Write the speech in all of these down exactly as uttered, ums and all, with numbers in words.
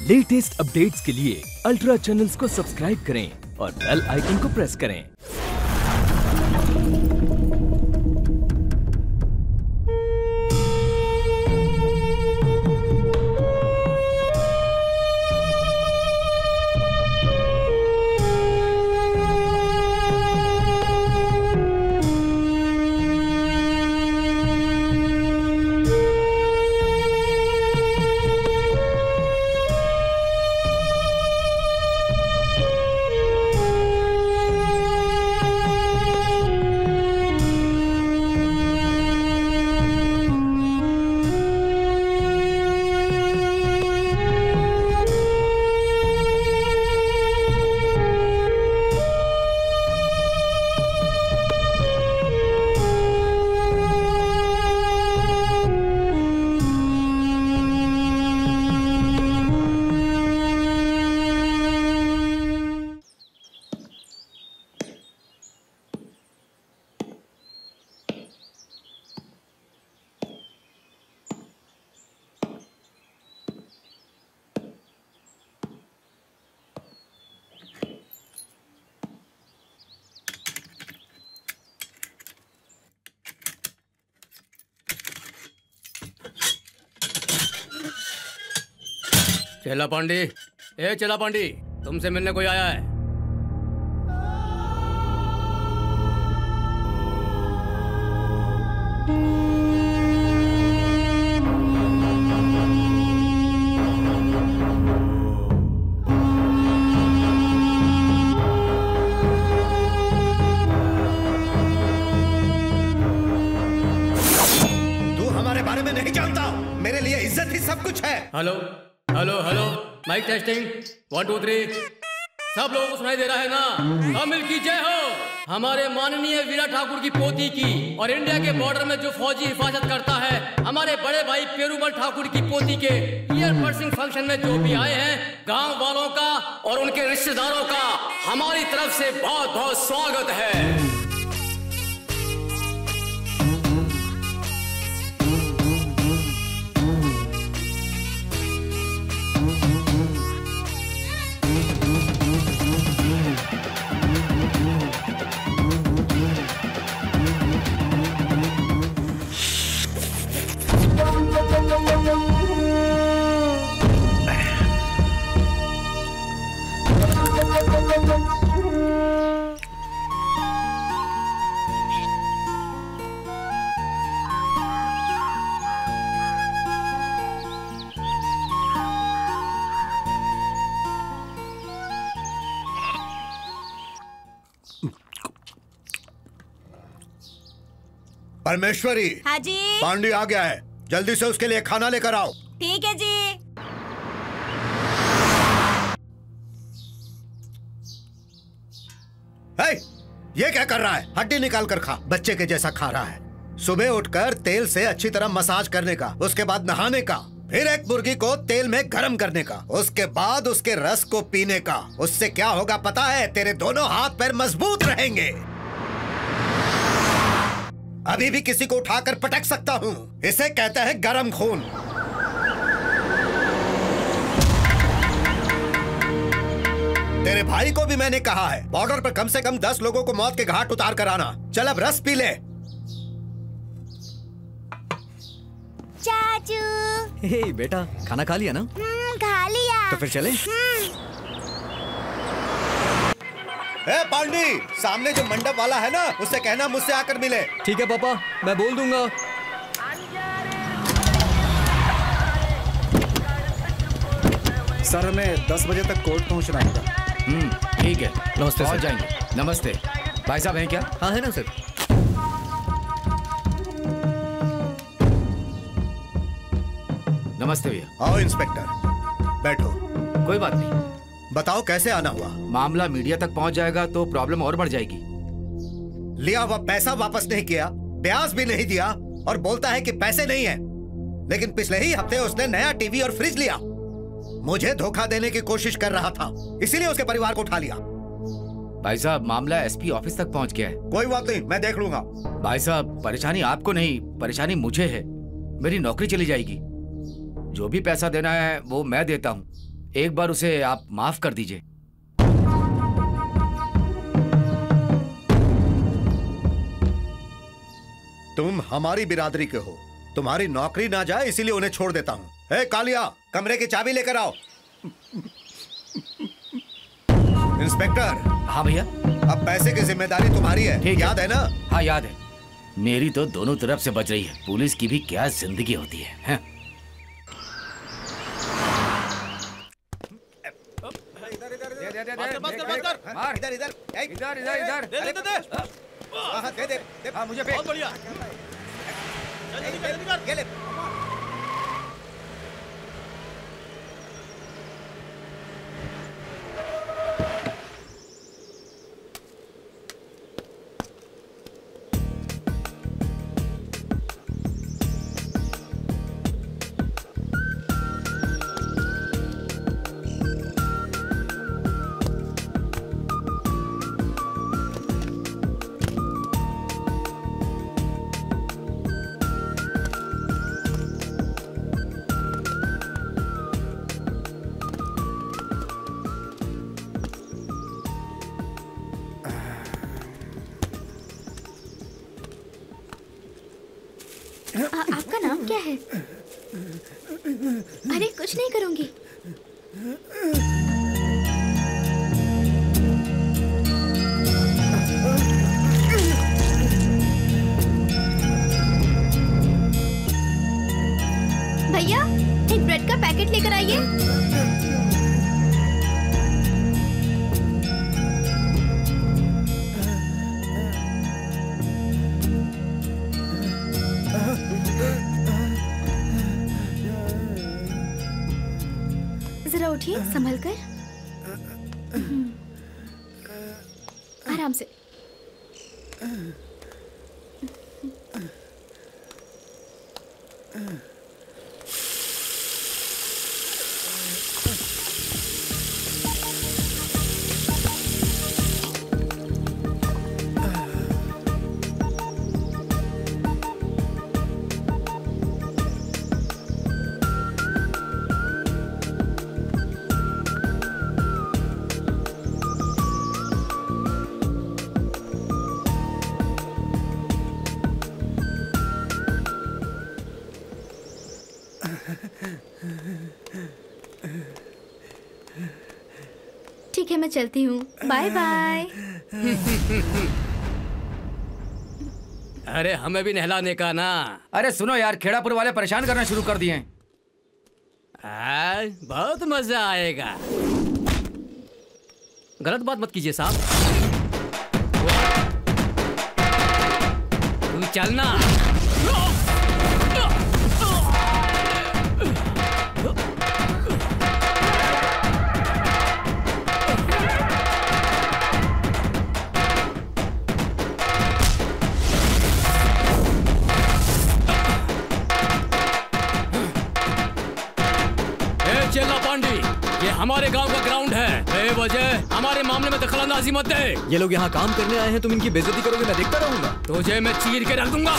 Latest updates के लिए ultra channels को सब्सक्राइब करें और बेल आइकन को प्रेस करें। चेला पांडी, ए चेला पांडी, तुमसे मिलने कोई आया है। तू हमारे बारे में नहीं जानता, मेरे लिए इज्जत ही सब कुछ है। Hello hello hello, mike testing, one two three. सब लोगों को सुनाई दे रहा है ना? अमिल की जय हो। हमारे माननीय वीरा ठाकुर की पोती की और इंडिया के बॉर्डर में जो फौजी हिफाजत करता है, हमारे बड़े भाई पेरूमल ठाकुर की पोती के ईयर पर्सिंग फंक्शन में जो भी आए हैं, गांव वालों का और उनके रिश्तेदारों का हमारी तरफ से बहुत बहुत स्वागत है। परमेश्वरी। हाँ जी। पांडी आ गया है, जल्दी से उसके लिए खाना लेकर आओ। ठीक है जी। हे, ये क्या कर रहा है? हड्डी निकाल कर खा, बच्चे के जैसा खा रहा है। सुबह उठकर तेल से अच्छी तरह मसाज करने का, उसके बाद नहाने का, फिर एक मुर्गी को तेल में गरम करने का, उसके बाद उसके रस को पीने का। उससे क्या होगा पता है? तेरे दोनों हाथ पैर मजबूत रहेंगे। अभी भी किसी को उठाकर पटक सकता हूँ। इसे कहते हैं गरम खून। तेरे भाई को भी मैंने कहा है, बॉर्डर पर कम से कम दस लोगों को मौत के घाट उतार कर आना। चल अब रस पी ले। चाचू। हे बेटा, खाना खा लिया ना? हम्म, खा लिया। तो फिर चले। ए पांडी, सामने जो मंडप वाला है ना, उससे कहना मुझसे आकर मिले। ठीक है पापा, मैं बोल दूंगा। सर, हमें दस बजे तक कोर्ट पहुंचना होगा। हम्म, ठीक है, नमस्ते पहुंच सर। जाएंगे। नमस्ते भाई साहब, हैं क्या? हाँ है ना सर। नमस्ते भैया। आओ इंस्पेक्टर, बैठो। कोई बात नहीं, बताओ कैसे आना हुआ? मामला मीडिया तक पहुंच जाएगा तो प्रॉब्लम और बढ़ जाएगी। लिया हुआ पैसा वापस नहीं किया, ब्याज भी नहीं दिया और बोलता है कि पैसे नहीं है। लेकिन पिछले ही हफ्ते उसने नया टीवी और फ्रिज लिया। मुझे धोखा देने की कोशिश कर रहा था, इसीलिए उसके परिवार को उठा लिया। भाई साहब, मामला एसपी ऑफिस तक पहुंच गया है। कोई बात नहीं, मैं देख लूंगा। भाई साहब, परेशानी आपको नहीं, परेशानी मुझे है। मेरी नौकरी चली जाएगी। जो भी पैसा देना है वो मैं देता हूँ, एक बार उसे आप माफ कर दीजिए। तुम हमारी बिरादरी के हो, तुम्हारी नौकरी ना जाए इसीलिए उन्हें छोड़ देता हूँ। ए कालिया, कमरे की चाबी लेकर आओ। इंस्पेक्टर। हाँ भैया। अब पैसे की जिम्मेदारी तुम्हारी है, याद है ना? हाँ याद है। मेरी तो दोनों तरफ से बच रही है, पुलिस की भी क्या जिंदगी होती है, है? इधर इधर इधर इधर इधर इधर दे दे दे हाँ दे दे हाँ मुझे बहुत बढ़िया जल्दी जल्दी कर ये ले। आपका नाम क्या है? अरे कुछ नहीं करूंगी। भैया एक ब्रेड का पैकेट लेकर आइए। जरा उठिए संभल कर, आराम से। ठीक है मैं चलती हूँ, बाय बाय। अरे हमें भी नहलाने का ना। अरे सुनो यार, खेड़ापुर वाले परेशान करना शुरू कर दिए हैं। बहुत मजा आएगा। गलत बात मत कीजिए साहब। तू चलना। चेला पांडी, ये हमारे गांव का ग्राउंड है, बेवजह हमारे मामले में दखलंदाजी मत दे। ये लोग यहाँ काम करने आए हैं, तुम इनकी बेइज्जती करोगे, मैं देखता रहूंगा। तुझे मैं चीर के रख दूंगा।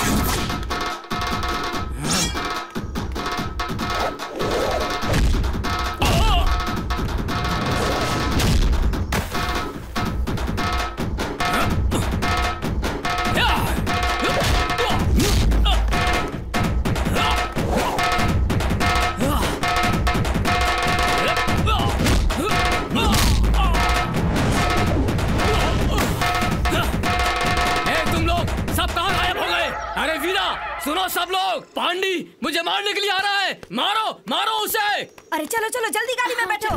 सुनो सब लोग, पांडी मुझे मारने के लिए आ रहा है, मारो मारो उसे। अरे चलो चलो जल्दी गाड़ी में बैठो।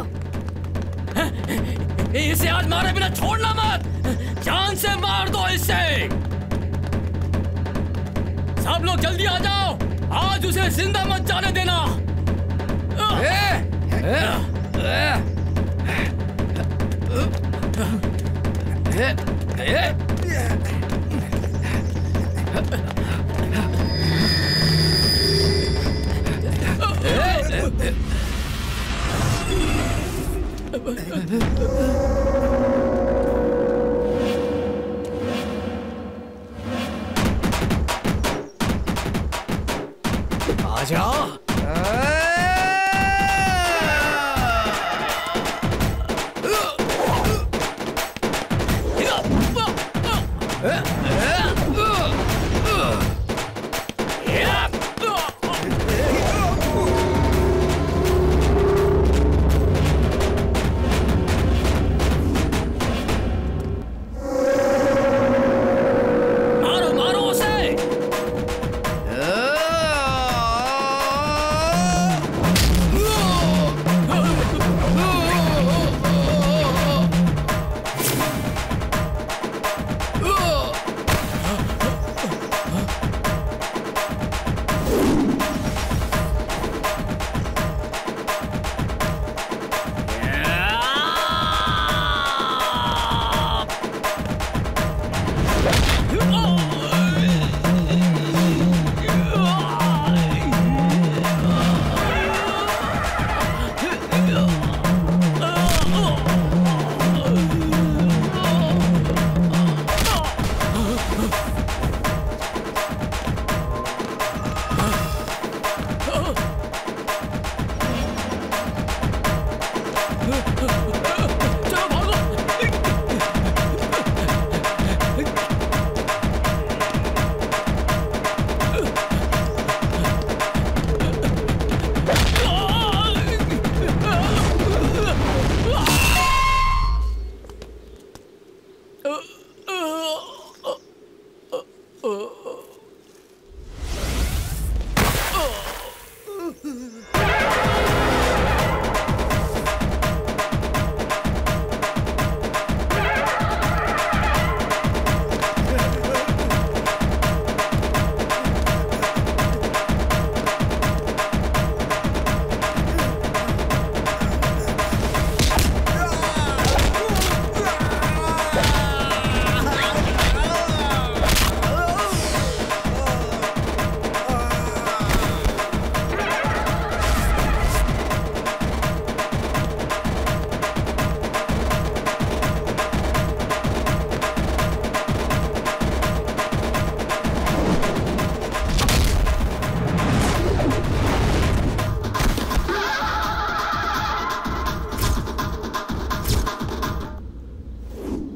इसे आज मारे बिना छोड़ना मत, जान से मार दो इसे। सब लोग जल्दी आ जाओ, आज उसे जिंदा मत जाने देना। ए, ए, ए, ए, ए, आजा।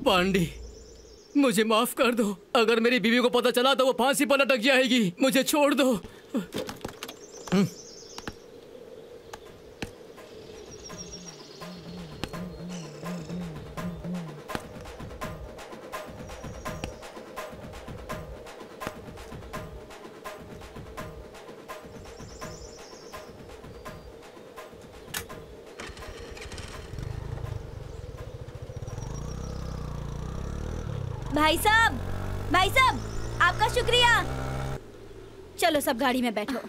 पांडे, मुझे माफ कर दो। अगर मेरी बीवी को पता चला तो वो फांसी पर लटक जाएगी। मुझे छोड़ दो। भाई साहब, भाई साहब, आपका शुक्रिया। चलो सब गाड़ी में बैठो।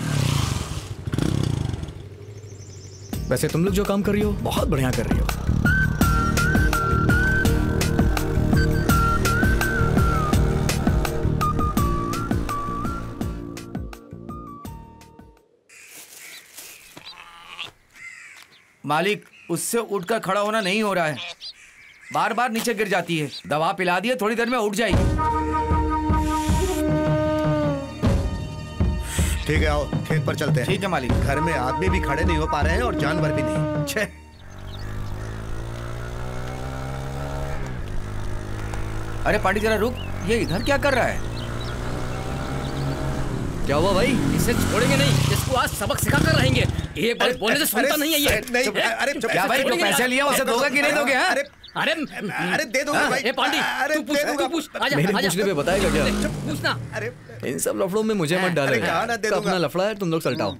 वैसे तुम लोग जो काम कर रही हो बहुत बढ़िया कर रही हो। मालिक, उससे उठकर खड़ा होना नहीं हो रहा है, बार बार नीचे गिर जाती है। दवा पिला दिए, थोड़ी देर में उठ जाएगी। ठीक है, आओ खेत पर चलते हैं। ठीक है मालिक। घर में आदमी भी खड़े नहीं हो पा रहे हैं और जानवर भी नहीं। छे। अरे पांडे जरा रुक, ये इधर क्या कर रहा है? क्या हुआ भाई? इसे छोड़ेंगे नहीं, इसको आज सबक सिखा कर रहेंगे। एक बार बोलने से सुनता नहीं है ये। नहीं, अरे क्या भाई, जो पैसे लिया उसे दोगे कि नहीं दोगे? हाँ? अरे अरे अरे दे दूंगा भाई। ए पांडे, अरे तू पूछ, दे दूंगा। तू पूछ। आजा, मेरे आजा। पूछने पे बताएगा क्या? चुप, पूछना। अरे इन सब लफड़ों में मुझे मत डालो। अरे कहा ना, दे दूंगा। अपना लफड़ा है, तुम लोग सलटाओ।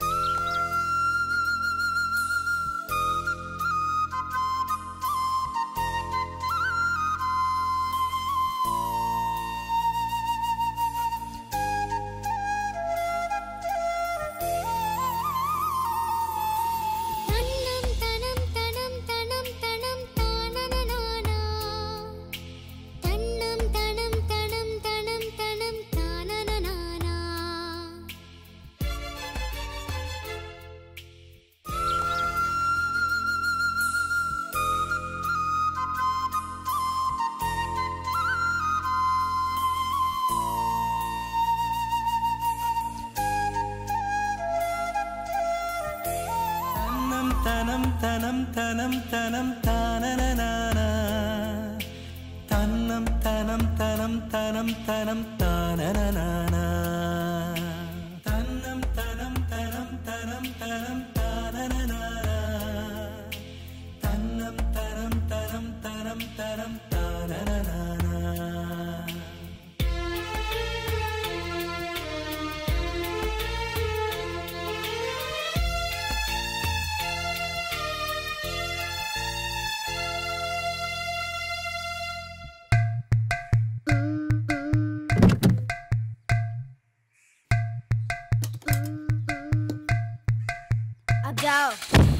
जाओ।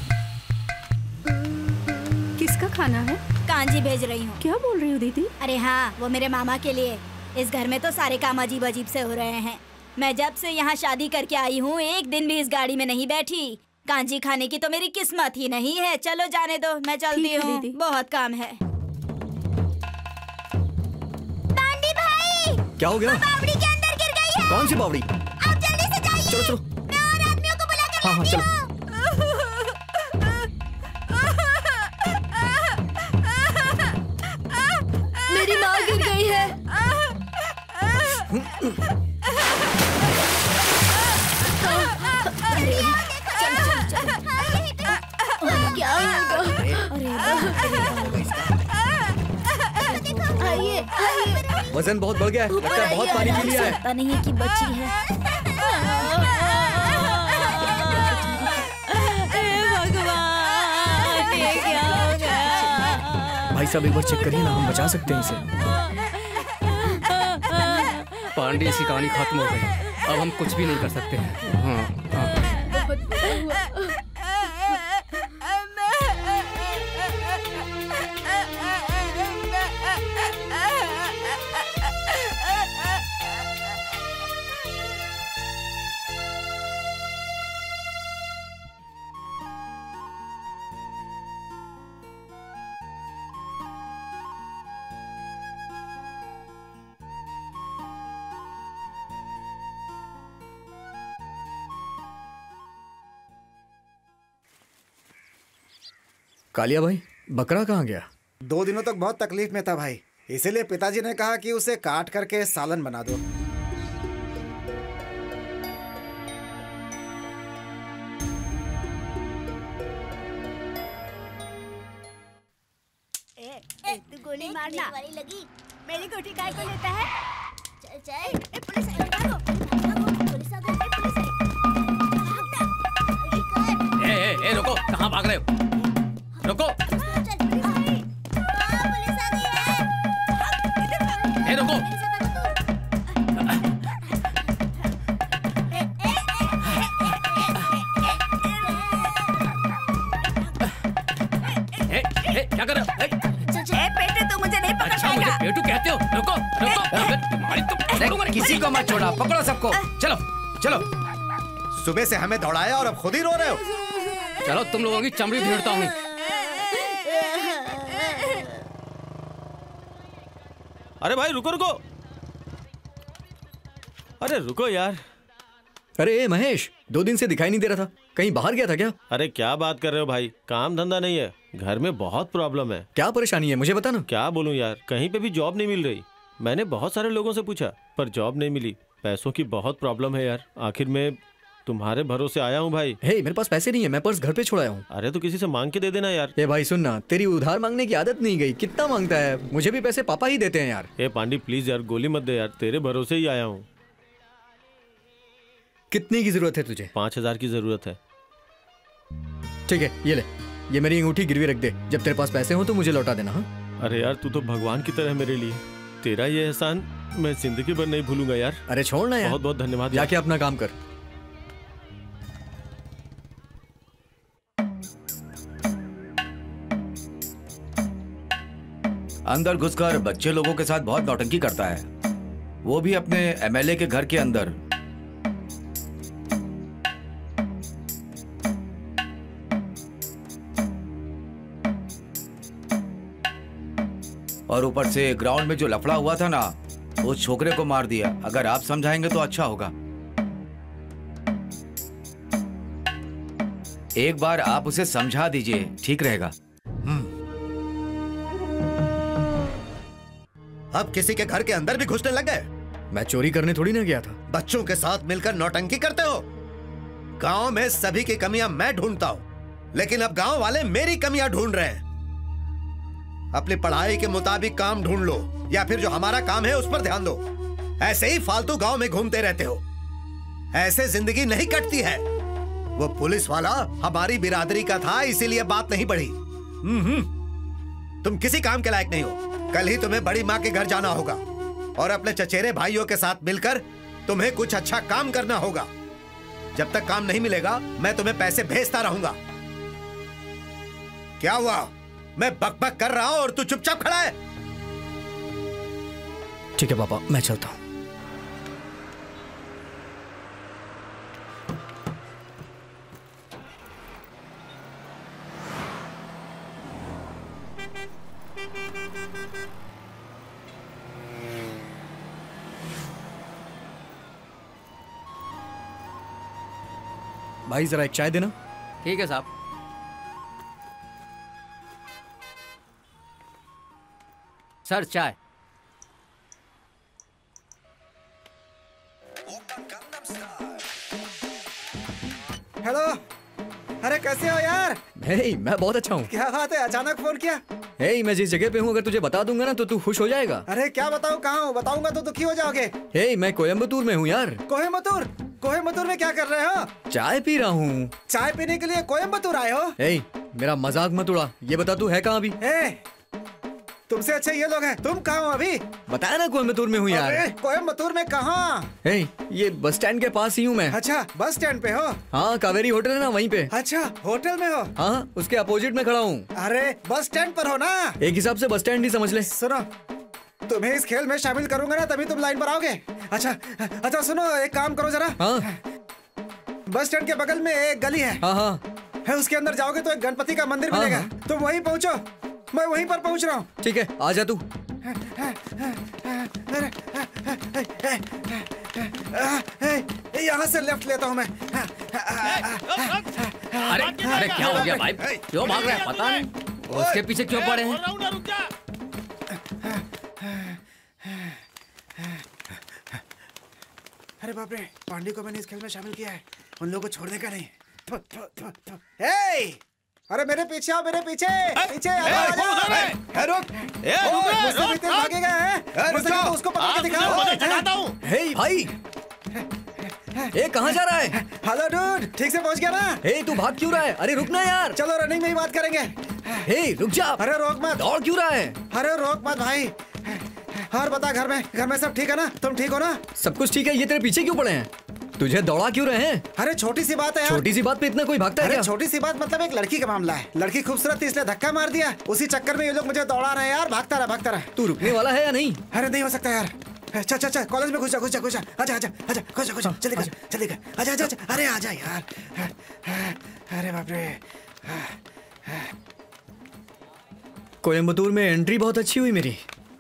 किसका खाना है? कांजी भेज रही हूँ। क्या बोल रही हो दीदी? अरे हाँ, वो मेरे मामा के लिए। इस घर में तो सारे काम अजीब अजीब से हो रहे हैं। मैं जब से यहाँ शादी करके आई हूँ एक दिन भी इस गाड़ी में नहीं बैठी। कांजी खाने की तो मेरी किस्मत ही नहीं है। चलो जाने दो, मैं चलती हूँ, बहुत काम है। पांडे भाई, क्या हो गया? बावड़ी के अंदर गिर गई है। कौन सी बावड़ी? आप जल्दी से जाइए। चलो चलो। मैं और आदमियों को बुला कर हाँ हाँ चलो। मेरी माँ गिर गई है। चल चल चल। क्या आइए आइए। वजन बहुत बढ़ गया है, लगता है बहुत पानी पी लिया है। पता नहीं है कि बच्ची है। भगवान, ये क्या हो गया? भाई साहब एक बार चेक करिए ना, हम बचा सकते हैं इसे। पांडे, की कहानी खत्म हो गई। अब हम कुछ भी नहीं कर सकते हैं। हाँ, हाँ। कालिया भाई, बकरा कहाँ गया? दो दिनों तक बहुत तकलीफ में था भाई, इसीलिए पिताजी ने कहा कि उसे काट करके सालन बना दो। ए, ए, तू गोली मारना वाली लगी। मेरी गोटी काय को लेता है? चल चल, ए पुलिस आई, भागो भागो, पुलिस आ गई, पुलिस आई, भागना। ए ए ए रुको, कहाँ भाग रहे हो? रुको। चल पुलिस आई, हाँ पुलिस आ गई है। इधर भाग। ए रुको। ए ए क्या कर रहे हो? ए पेटे, तू मुझे नहीं पकड़ अच्छा मुझे पेटू कहते हो? रुको रुको, अगर तुम्हारी तो किसी को मत छोड़ा, पकड़ो सबको। चलो चलो। सुबह से हमें दौड़ाया और अब खुद ही रो रहे हो। चलो तुम लोगों की चमड़ी भेड़ता हूँ। अरे भाई रुको रुको, अरे रुको यार। अरे ए महेश, दो दिन से दिखाई नहीं दे रहा था, कहीं बाहर गया था क्या? अरे क्या बात कर रहे हो भाई, काम धंधा नहीं है, घर में बहुत प्रॉब्लम है। क्या परेशानी है मुझे बता ना। क्या बोलूं यार, कहीं पे भी जॉब नहीं मिल रही। मैंने बहुत सारे लोगों से पूछा पर जॉब नहीं मिली। पैसों की बहुत प्रॉब्लम है यार। आखिर में तुम्हारे भरोसे आया हूँ भाई। हे मेरे पास पैसे नहीं है, मैं पर्स घर पे छोड़ाया हूँ। अरे तो किसी से मांग के दे देना यार। ए भाई सुनना, तेरी उधार मांगने की आदत नहीं गई, कितना मांगता है? मुझे भी पैसे पापा ही देते हैं यार। ए पांडी प्लीज यार, गोली मत दे यार, तेरे भरोसे ही आया हूँ। कितनी की जरूरत है तुझे? पाँच हजार की जरूरत है। ठीक है ये ले, ये मेरी अंगूठी गिरवी रख दे, जब तेरे पास पैसे हो तो मुझे लौटा देना। हाँ अरे यार तू तो भगवान की तरह मेरे लिए, तेरा ये एहसान मैं जिंदगी भर नहीं भूलूंगा यार। अरे छोड़ ना यार, बहुत बहुत धन्यवाद। जाके अपना काम कर। अंदर घुसकर बच्चे लोगों के साथ बहुत नौटंकी करता है, वो भी अपने एमएलए के घर के अंदर। और ऊपर से ग्राउंड में जो लफड़ा हुआ था ना, उस छोकरे को मार दिया। अगर आप समझाएंगे तो अच्छा होगा। एक बार आप उसे समझा दीजिए, ठीक रहेगा। अब किसी के घर के अंदर भी घुसने लग गए। मैं चोरी करने थोड़ी ना गया था। बच्चों के साथ मिलकर नौटंकी करते हो। गांव में सभी की कमियां मैं ढूंढता हूं, लेकिन अब गांव वाले मेरी कमियां ढूंढ रहे हैं। अपनी पढ़ाई के मुताबिक काम ढूंढ लो, या फिर जो हमारा काम है उस पर ध्यान दो। ऐसे ही फालतू गांव में घूमते रहते हो। ऐसे जिंदगी नहीं कटती है। वो पुलिस वाला हमारी बिरादरी का था, इसीलिए बात नहीं बढ़ी। तुम किसी काम के लायक नहीं हो। कल ही तुम्हें बड़ी माँ के घर जाना होगा और अपने चचेरे भाइयों के साथ मिलकर तुम्हें कुछ अच्छा काम करना होगा। जब तक काम नहीं मिलेगा मैं तुम्हें पैसे भेजता रहूंगा। क्या हुआ? मैं बकबक कर रहा हूं और तू चुपचाप खड़ा है। ठीक है पापा, मैं चलता हूं। भाई जरा एक चाय देना। ठीक है साहब। सर चाय। हेलो, अरे कैसे हो यार? हे मैं बहुत अच्छा हूँ। क्या बात है, अचानक फोन किया? हे मैं जिस जगह पे हूँ अगर तुझे बता दूंगा ना तो तू खुश हो जाएगा। अरे क्या बताऊँ, कहाँ हूँ? बताऊंगा तो दुखी हो जाओगे। हे मैं कोयम्बतूर में हूँ यार। कोयम्बतूर? कोयम्बतूर में क्या कर रहे हो? चाय पी रहा हूँ। चाय पीने के लिए कोयम्बतूर आए हो? हे मेरा मजाक मत उड़ा, ये बता तू है कहाँ अभी? ए, तुमसे अच्छे ये लोग हैं। तुम कहाँ हो अभी? बताया ना कोयम्बतूर में हूँ यार। अरे कोयम्बतूर में कहाँ? हे ये बस स्टैंड के पास ही हूँ मैं। अच्छा बस स्टैंड पे हो? हाँ कावेरी होटल है ना वहीं पे। अच्छा होटल में हो? हाँ उसके अपोजिट में खड़ा हूँ। अरे बस स्टैंड पर हो ना? एक हिसाब से बस स्टैंड ही समझ ले। सुनो, तुम्हें इस खेल में शामिल करूंगा ना तभी तुम लाइन पर आओगे। अच्छा अच्छा सुनो, एक काम करो जरा। हाँ बस स्टैंड के बगल में एक गली है। हाँ हाँ है, उसके अंदर जाओगे तो एक गणपति का मंदिर हाँ, मिलेगा। हाँ। तुम वहीं पहुंचो, मैं वहीं पर पहुंच रहा हूँ। ठीक है आ जा तू। यहाँ से लेफ्ट लेता हूँ मैं। अरे अरे क्या हो गया भाई, क्यों भाग रहे हैं? पता नहीं। उसके पीछे क्यों पड़े हैं? अरे बाप रे, पांडे को मैंने इस खेल में शामिल किया है, उन लोगों को छोड़ने का नहीं। थु, थु, थु, थु। हे! अरे मेरे पीछे आओ, मेरे पीछे पीछे आओ, आओ, आओ। रुक, मुझसे भी तेज भागेगा है? मुझसे तो उसको पकड़ के दिखाओ। हे भाई, ए कहाँ जा रहा है? हेलो डूड, ठीक से पहुंच गया ना? हे तू भाग क्यों रहा है? अरे रुक ना यार। चलो रनिंग में ही बात करेंगे। हे रुक जा। अरे रोक मत। दौड़ क्यों रहा है? अरे रोक मत भाई। और बता, घर में घर में सब ठीक है ना? तुम ठीक हो ना? सब कुछ ठीक है, ये तेरे पीछे क्यों पड़े हैं? तुझे दौड़ा क्यों रहे हैं? अरे छोटी सी बात है यार। छोटी सी बात पे इतना कोई भागता है अरे क्या? छोटी सी बात मतलब एक लड़की का मामला है। लड़की खूबसूरत थी इसलिए धक्का मार दिया, उसी चक्कर में ये लोग मुझे दौड़ा रहे हैं यार। भागता रहा भागता रहा। तू रुकने वाला है या नहीं? अरे नहीं हो सकता यार। चल चल चल, कॉलेज में घुस जा घुस जा घुस जा। आजा आजा आजा, घुस जा घुस जा, जल्दी कर जल्दी कर। आजा आजा आजा, अरे आजा यार। अरे बाप रे, कोयम्बतूर में एंट्री बहुत अच्छी हुई मेरी।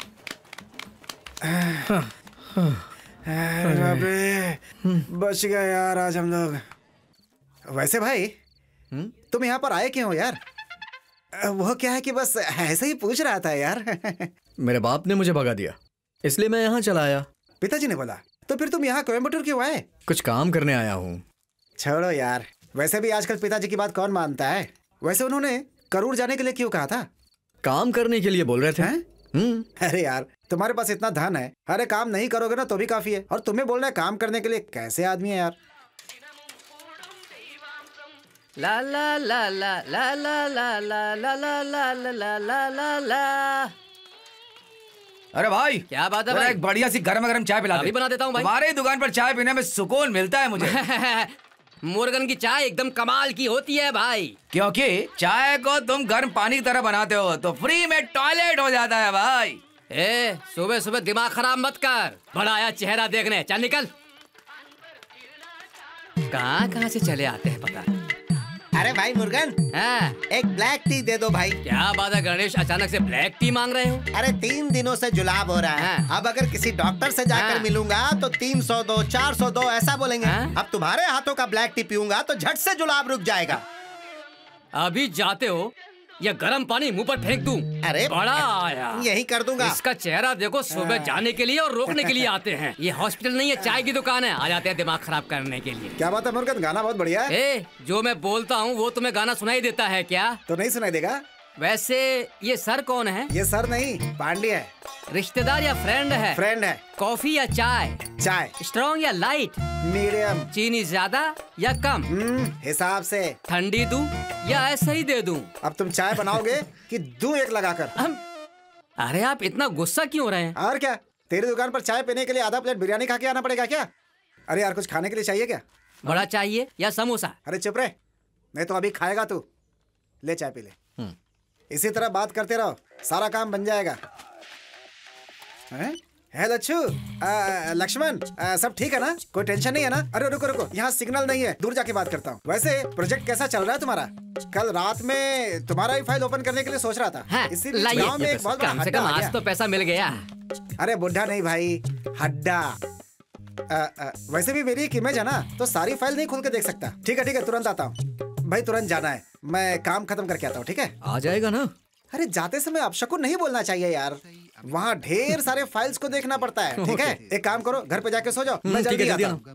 अरे बाप रे, बच गए यार आज हम लोग। वैसे भाई, तुम यहाँ पर आए क्यों यार? वो क्या है कि बस ऐसे ही पूछ रहा था यार। मेरे बाप ने मुझे भगा दिया, इसलिए मैं यहाँ चला आया। पिताजी ने बोला? तो फिर तुम यहाँ कोयम्बटूर क्यों आए? कुछ काम करने आया हूँ। छोड़ो यार, वैसे भी आजकल पिताजी की बात कौन मानता है। वैसे उन्होंने करूर जाने के लिए क्यों कहा था? काम करने के लिए बोल रहे थे। हम्म। अरे यार, तुम्हारे पास इतना धन है, अरे काम नहीं करोगे ना तो भी काफी है, और तुम्हें बोल रहे हैं काम करने के लिए। कैसे आदमी है यार? ला ला ला ला ला ला ला ला ला ला ला ला ला ला ला। अरे भाई, क्या बात है भाई? एक बढ़िया सी गरम गरम चाय पिला दे। अभी बना देता हूँ भाई। तुम्हारी दुकान पर चाय पीने में सुकून मिलता है मुझे। मुर्गन की चाय एकदम कमाल की होती है भाई, क्योंकि चाय को तुम गर्म पानी की तरह बनाते हो तो फ्री में टॉयलेट हो जाता है भाई। ए, सुबह सुबह दिमाग खराब मत कर, बड़ा आया चेहरा देखने। चल निकल। कहाँ कहाँ से चले आते हैं पता। अरे भाई मुर्गन, हाँ? एक ब्लैक टी दे दो भाई। क्या बात है गणेश, अचानक से ब्लैक टी मांग रहे हो? अरे तीन दिनों से जुलाब हो रहा है। हाँ। अब अगर किसी डॉक्टर से जाकर हाँ। मिलूंगा तो तीन सौ दो, चार सौ दो ऐसा बोलेंगे। हाँ। अब तुम्हारे हाथों का ब्लैक टी पीऊंगा तो झट से जुलाब रुक जाएगा। अभी जाते हो या गर्म पानी मुंह पर फेंक दूं? अरे बड़ा आया, यही कर दूंगा। इसका चेहरा देखो, सुबह जाने के लिए और रोकने के लिए आते हैं। ये हॉस्पिटल नहीं है, चाय की दुकान है। आ जाते हैं दिमाग खराब करने के लिए। क्या बात है मुर्गन, गाना बहुत बढ़िया है। ए, जो मैं बोलता हूँ वो तुम्हें गाना सुनाई देता है क्या? तो नहीं सुनाई देगा। वैसे ये सर कौन है? ये सर नहीं, पांडे है। रिश्तेदार या फ्रेंड है? फ्रेंड है। कॉफी या चाय? चाय। स्ट्रॉन्ग या लाइट? मीडियम। चीनी ज्यादा या कम? हिसाब से। ठंडी दूं या ऐसे ही दे दूं? अब तुम चाय बनाओगे कि दूं एक लगाकर? हम... अरे आप इतना गुस्सा क्यों हो रहे हैं? और क्या, तेरी दुकान पर चाय पीने के लिए आधा प्लेट बिरयानी खा के आना पड़ेगा क्या? अरे यार, कुछ खाने के लिए चाहिए क्या? बड़ा चाहिए या समोसा? अरे चुप रहे, नहीं तो अभी खाएगा तू। ले चाय पी ले। इसी तरह बात करते रहो, सारा काम बन जाएगा। है लच्छू, लक्ष्मण, सब ठीक है ना? कोई टेंशन नहीं है ना? अरे रुको रुको, यहाँ सिग्नल नहीं है, दूर जाके बात करता हूँ। वैसे प्रोजेक्ट कैसा चल रहा है तुम्हारा? कल रात में तुम्हारा ही फाइल ओपन करने के लिए सोच रहा था। हाँ, इसी बीच गांव में एक बहुत बड़ा कम से हड्डा कम आ आज गया। तो पैसा मिल गया। अरे बुढ़ा नहीं भाई, हड्डा। आ, आ, वैसे भी मेरी एक इमेज है ना, तो सारी फाइल नहीं खोल के देख सकता। ठीक है ठीक है, तुरंत आता हूँ भाई, तुरंत जाना है, मैं काम खत्म करके आता हूँ। ठीक है, आ जाएगा ना? अरे जाते समय अपशकुन नहीं बोलना चाहिए यार, वहाँ ढेर सारे फाइल्स को देखना पड़ता है। ठीक है, एक काम करो, घर पे जाके सो जाओ, मैं जल्दी आता हूँ।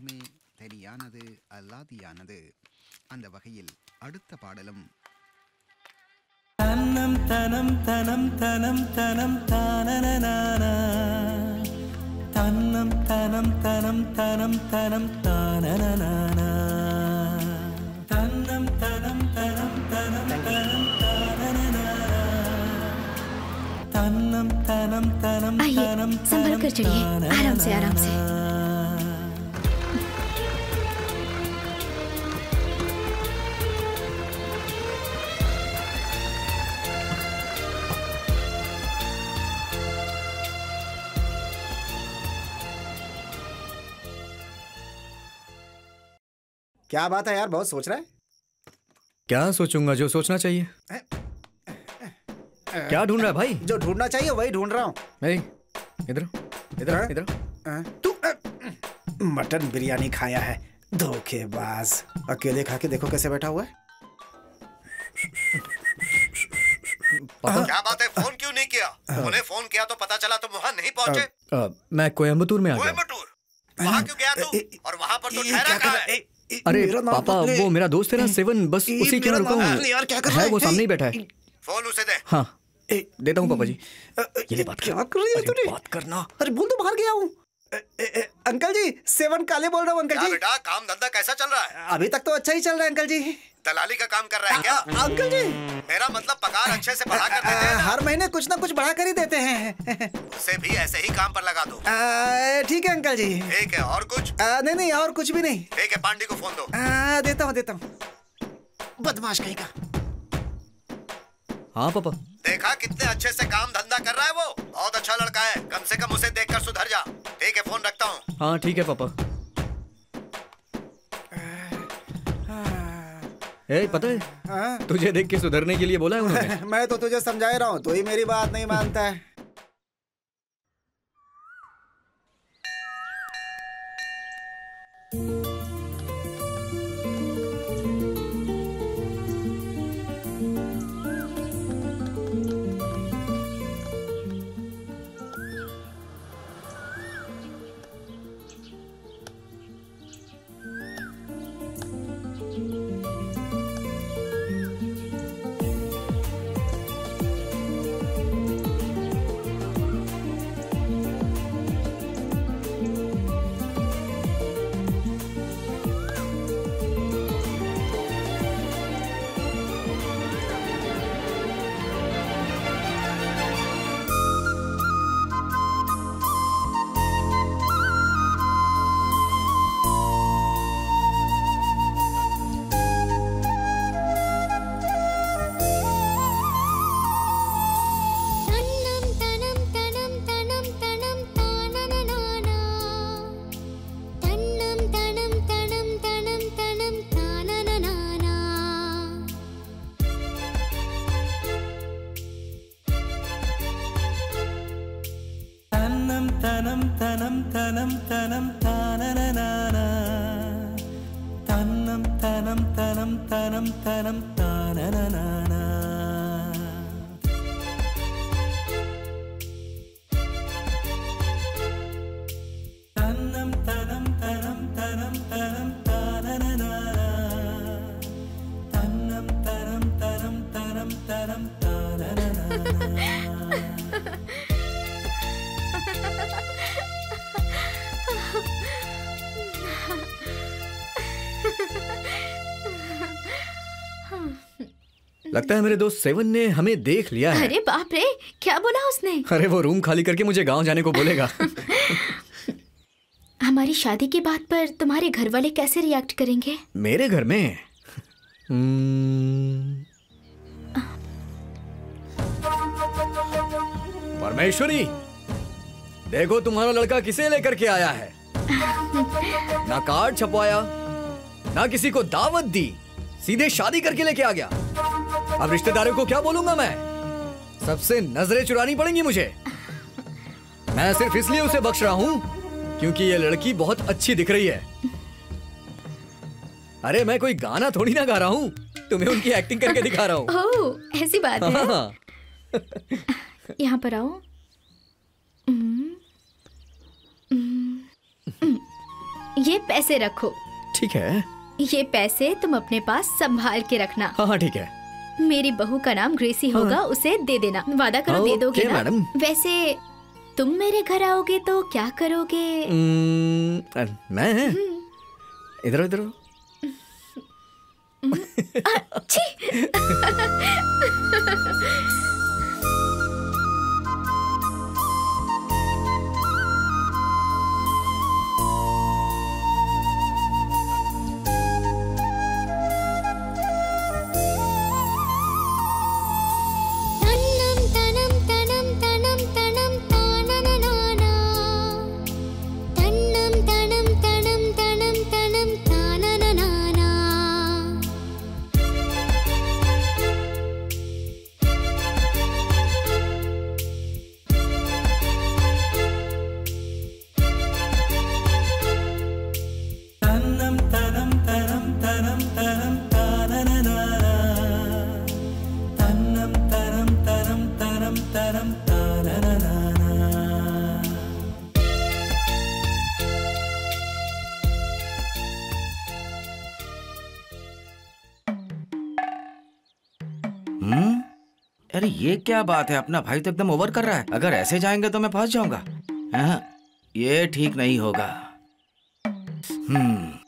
तन्नम तनम तनम तनम तनम तानननाना तन्नम तनम तनम तनम तनम तानननाना तन्नम तनम तनम तनम तनम तानननाना तन्नम तनम तनम तनम संभल कर चढ़िए, आराम से आराम से। क्या बात है यार, बहुत सोच रहा है? क्या सोचूंगा, जो सोचना चाहिए। क्या ढूंढ रहा है भाई? जो ढूंढना चाहिए वही ढूंढ रहा हूँ। इधर इधर इधर। तू मटन बिरयानी खाया है, धोखेबाज। अकेले खा के देखो कैसे बैठा हुआ है। पापा क्या बात है, फोन क्यों नहीं किया? उन्हें फोन किया तो पता चला तुम वहाँ नहीं पहुँचे। आ, आ, मैं कोयम्बतूर में आ गया। कोयम्बतूर? वहाँ क्यों गया तू? और वहाँ पर तो ठहरा कहाँ है? अरे पापा, वो मेरा दोस्त है ना सेवन, बस उसी के यहाँ रुका हूँ। है वो सामने ही बैठा है। फोन उसे दे। हाँ देता हूँ पापा जी। ये ले बात कर। क्या कर रही है तूने? बात करना। अरे बोल तो बाहर गया हूँ। अंकल जी, सेवन काले बोल रहा हूँ अंकल जी। बेटा काम धंधा कैसा चल रहा है? अभी तक तो अच्छा ही चल रहा है अंकल जी। दलाली का काम कर रहा है क्या? अंकल जी मेरा मतलब पगार अच्छे से बढ़ा कर देते हैं ना? हर महीने कुछ ना कुछ बढ़ा कर ही देते हैं। उसे भी ऐसे ही काम पर लगा दो। ठीक है अंकल जी। ठीक है, और कुछ? आ, नहीं नहीं और कुछ भी नहीं। ठीक है, पांडे को फोन दो। आ, देता हूँ देता हूँ। बदमाश कहीं का। हाँ पापा। देखा कितने अच्छे से काम धंधा कर रहा है वो? बहुत अच्छा लड़का है, कम से कम उसे देखकर सुधर जा। ठीक है, फोन रखता हूँ। हाँ ठीक है पापा। ए, पता है हाँ? तुझे देख के सुधरने के लिए बोला है उन्होंने। मैं तो तुझे समझा ही रहा हूँ, तू ही मेरी बात नहीं मानता है। तनम तनम तनम तनम तानननाना तन्नम तनम तनम तनम तनम तानननाना तन्नम तनम तनम तनम तनम तानननाना तन्नम तनम तनम तनम तनम तानननाना लगता है मेरे दोस्त सेवन ने हमें देख लिया है। अरे बाप रे, क्या बोला उसने? अरे वो रूम खाली करके मुझे गांव जाने को बोलेगा। हमारी शादी की बात पर तुम्हारे घर वाले कैसे रिएक्ट करेंगे? मेरे घर में परमेश्वरी, देखो तुम्हारा लड़का किसे लेकर के आया है। ना कार्ड छपवाया, ना किसी को दावत दी, सीधे शादी करके लेके आ गया। अब रिश्तेदारों को क्या बोलूंगा मैं? सबसे नजरें चुरानी पड़ेंगी मुझे। मैं सिर्फ इसलिए उसे बख्श रहा हूँ क्योंकि ये लड़की बहुत अच्छी दिख रही है। अरे मैं कोई गाना थोड़ी ना गा रहा हूँ, तुम्हें उनकी एक्टिंग करके दिखा रहा हूँ। ओह, ऐसी बात है। यहाँ पर आओ। ये पैसे रखो। ठीक है। ये पैसे तुम अपने पास संभाल के रखना। हाँ हाँ ठीक है। मेरी बहू का नाम ग्रेसी होगा, हाँ। उसे दे देना। वादा करो दे दोगे ना? मैडम। वैसे तुम मेरे घर आओगे तो क्या करोगे? मैं इधर इधर। अच्छी। हम्म, अरे ये क्या बात है, अपना भाई तो एकदम ओवर कर रहा है। अगर ऐसे जाएंगे तो मैं फंस जाऊंगा। हाँ, ये ठीक नहीं होगा। हम्म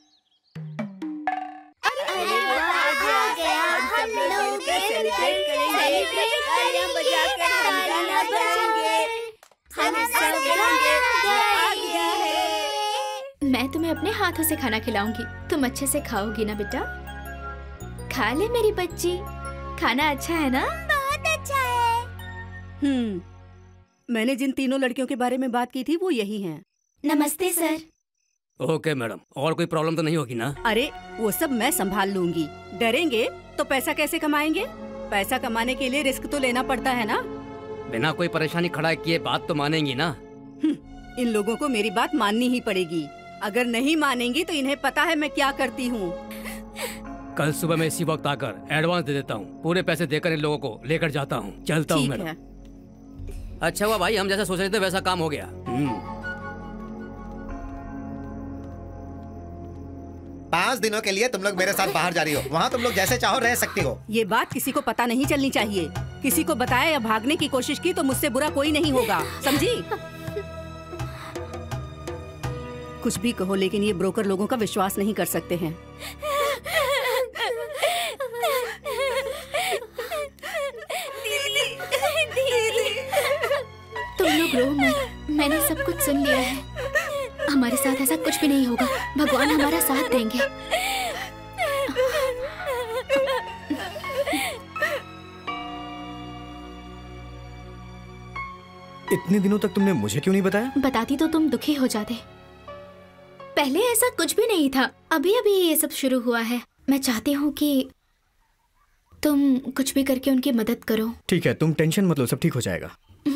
मैं तुम्हें अपने हाथों से खाना खिलाऊंगी, तुम अच्छे से खाओगी ना बेटा? खा ले मेरी बच्ची, खाना अच्छा है ना? बहुत अच्छा है। हम्म, मैंने जिन तीनों लड़कियों के बारे में बात की थी वो यही हैं। नमस्ते सर। ओके मैडम, और कोई प्रॉब्लम तो नहीं होगी ना? अरे वो सब मैं संभाल लूंगी। डरेंगे तो पैसा कैसे कमाएंगे? पैसा कमाने के लिए रिस्क तो लेना पड़ता है ना। बिना कोई परेशानी खड़ा किए बात तो मानेंगी ना? इन लोगों को मेरी बात माननी ही पड़ेगी। अगर नहीं मानेंगी तो इन्हें पता है मैं क्या करती हूँ। कल सुबह मैं इसी वक्त आकर एडवांस दे देता हूँ। पूरे पैसे देकर इन लोगों को लेकर जाता हूँ। चलता हूँ मैडम। अच्छा हुआ भाई, हम जैसा सोच रहे थे वैसा काम हो गया। पाँच दिनों के लिए तुम लोग मेरे साथ बाहर जा रही हो। वहाँ तुम लोग जैसे चाहो रह सकती हो। ये बात किसी को पता नहीं चलनी चाहिए। किसी को बताया या भागने की कोशिश की तो मुझसे बुरा कोई नहीं होगा, समझी? कुछ भी कहो, लेकिन ये ब्रोकर लोगों का विश्वास नहीं कर सकते हैं। तुम लोग रो मत, मैंने सब कुछ सुन लिया है। हमारे साथ ऐसा कुछ भी नहीं होगा, भगवान हमारा साथ देंगे। इतने दिनों तक तुमने मुझे क्यों नहीं बताया? बताती तो तुम दुखी हो जाते। पहले ऐसा कुछ भी नहीं था, अभी अभी ये सब शुरू हुआ है। मैं चाहती हूँ कि तुम कुछ भी करके उनकी मदद करो। ठीक है, तुम टेंशन मत लो, सब ठीक हो जाएगा।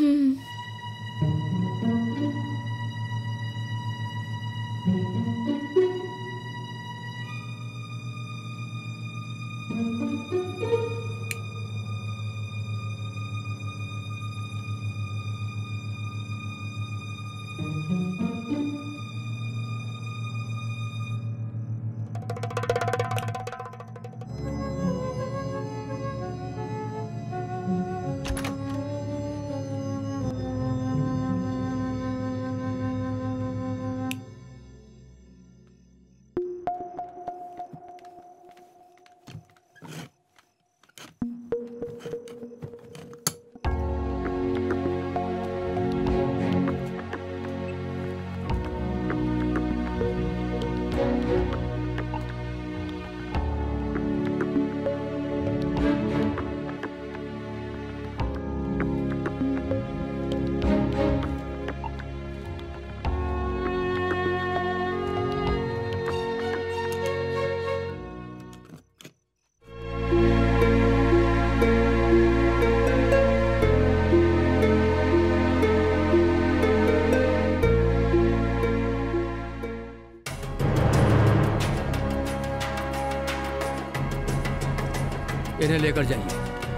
इन्हें लेकर जाइए।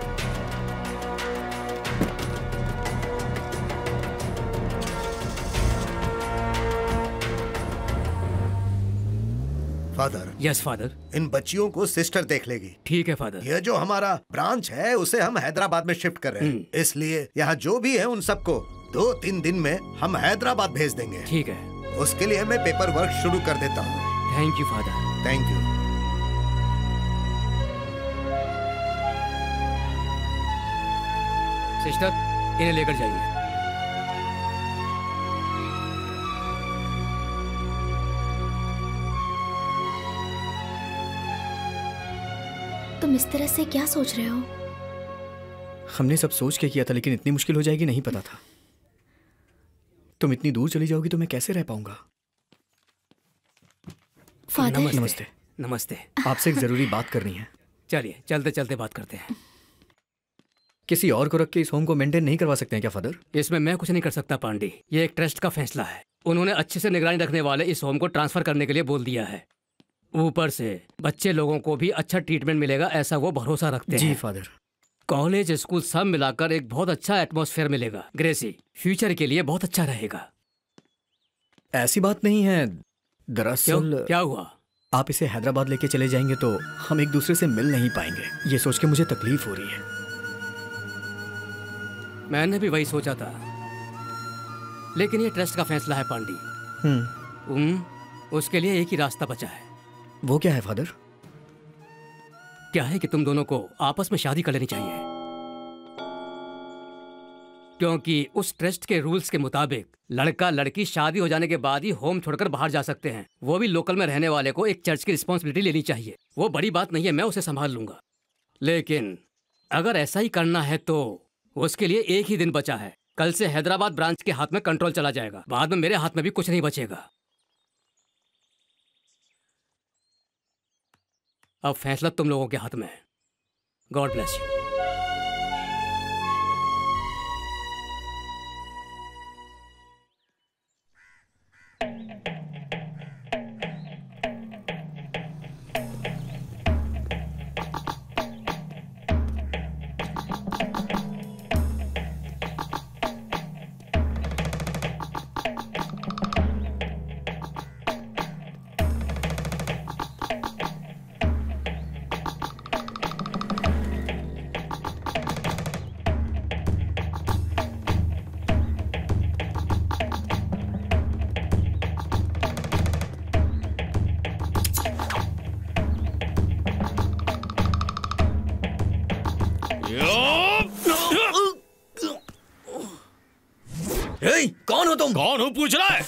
फादर। Yes father. इन बच्चियों को सिस्टर देख लेगी। ठीक है फादर। ये जो हमारा ब्रांच है उसे हम हैदराबाद में शिफ्ट कर रहे हैं, इसलिए यहाँ जो भी है उन सबको दो तीन दिन में हम हैदराबाद भेज देंगे। ठीक है। उसके लिए मैं पेपर वर्क शुरू कर देता हूँ। Thank you father. Thank you. Sister, इन्हें लेकर जाइए। तुम इस तरह से क्या सोच रहे हो? हमने सब सोच के किया था, लेकिन इतनी मुश्किल हो जाएगी नहीं पता था। तुम इतनी दूर चली जाओगी तो मैं कैसे रह पाऊंगा? फादर। नमस्ते। नमस्ते। नमस्ते। आपसे एक जरूरी बात करनी है। चलिए, चलते चलते बात करते हैं। किसी और को रख के इस होम को मेंटेन नहीं करवा सकते हैं क्या फादर? इसमें मैं कुछ नहीं कर सकता पांडे, ये एक ट्रस्ट का फैसला है। उन्होंने अच्छे से निगरानी रखने वाले इस होम को ट्रांसफर करने के लिए बोल दिया है। ऊपर से बच्चे लोगों को भी अच्छा ट्रीटमेंट मिलेगा, ऐसा वो भरोसा रखते हैं। जी फादर। कॉलेज, स्कूल सब मिलाकर एक बहुत अच्छा एटमॉस्फेयर मिलेगा। ग्रेसी, फ्यूचर के लिए बहुत अच्छा रहेगा। ऐसी बात नहीं है, दरअसल क्या हुआ? आप इसे हैदराबाद लेके चले जाएंगे तो हम एक दूसरे से मिल नहीं पाएंगे। ये सोच के मुझे तकलीफ हो रही है। मैंने भी वही सोचा था, लेकिन ये ट्रस्ट का फैसला है पांडी। हम्म, उसके लिए एक ही रास्ता बचा है। वो क्या है फादर? क्या है कि तुम दोनों को आपस में शादी कर लेनी चाहिए, क्योंकि उस ट्रस्ट के रूल्स के मुताबिक लड़का लड़की शादी हो जाने के बाद ही होम छोड़कर बाहर जा सकते हैं। वो भी लोकल में रहने वाले को एक चर्च की रिस्पॉन्सिबिलिटी लेनी चाहिए। वो बड़ी बात नहीं है, मैं उसे संभाल लूंगा। लेकिन अगर ऐसा ही करना है तो उसके लिए एक ही दिन बचा है। कल से हैदराबाद ब्रांच के हाथ में कंट्रोल चला जाएगा, बाद में मेरे हाथ में भी कुछ नहीं बचेगा। अब फैसला तुम लोगों के हाथ में है। God bless you. कौन हो तुम? कौन हो पूछ रहा है?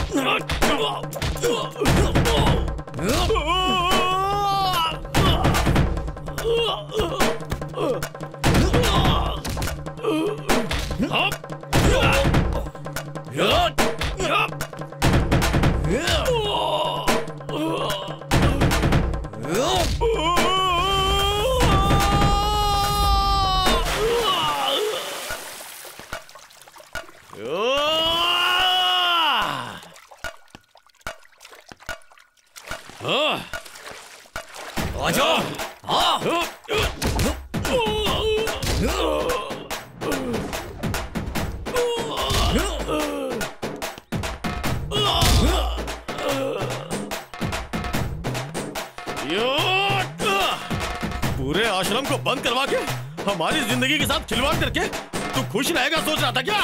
पूरे आश्रम को बंद करवा के हमारी जिंदगी के साथ खिलवाड़ करके तू खुश रहेगा सोच रहा था क्या?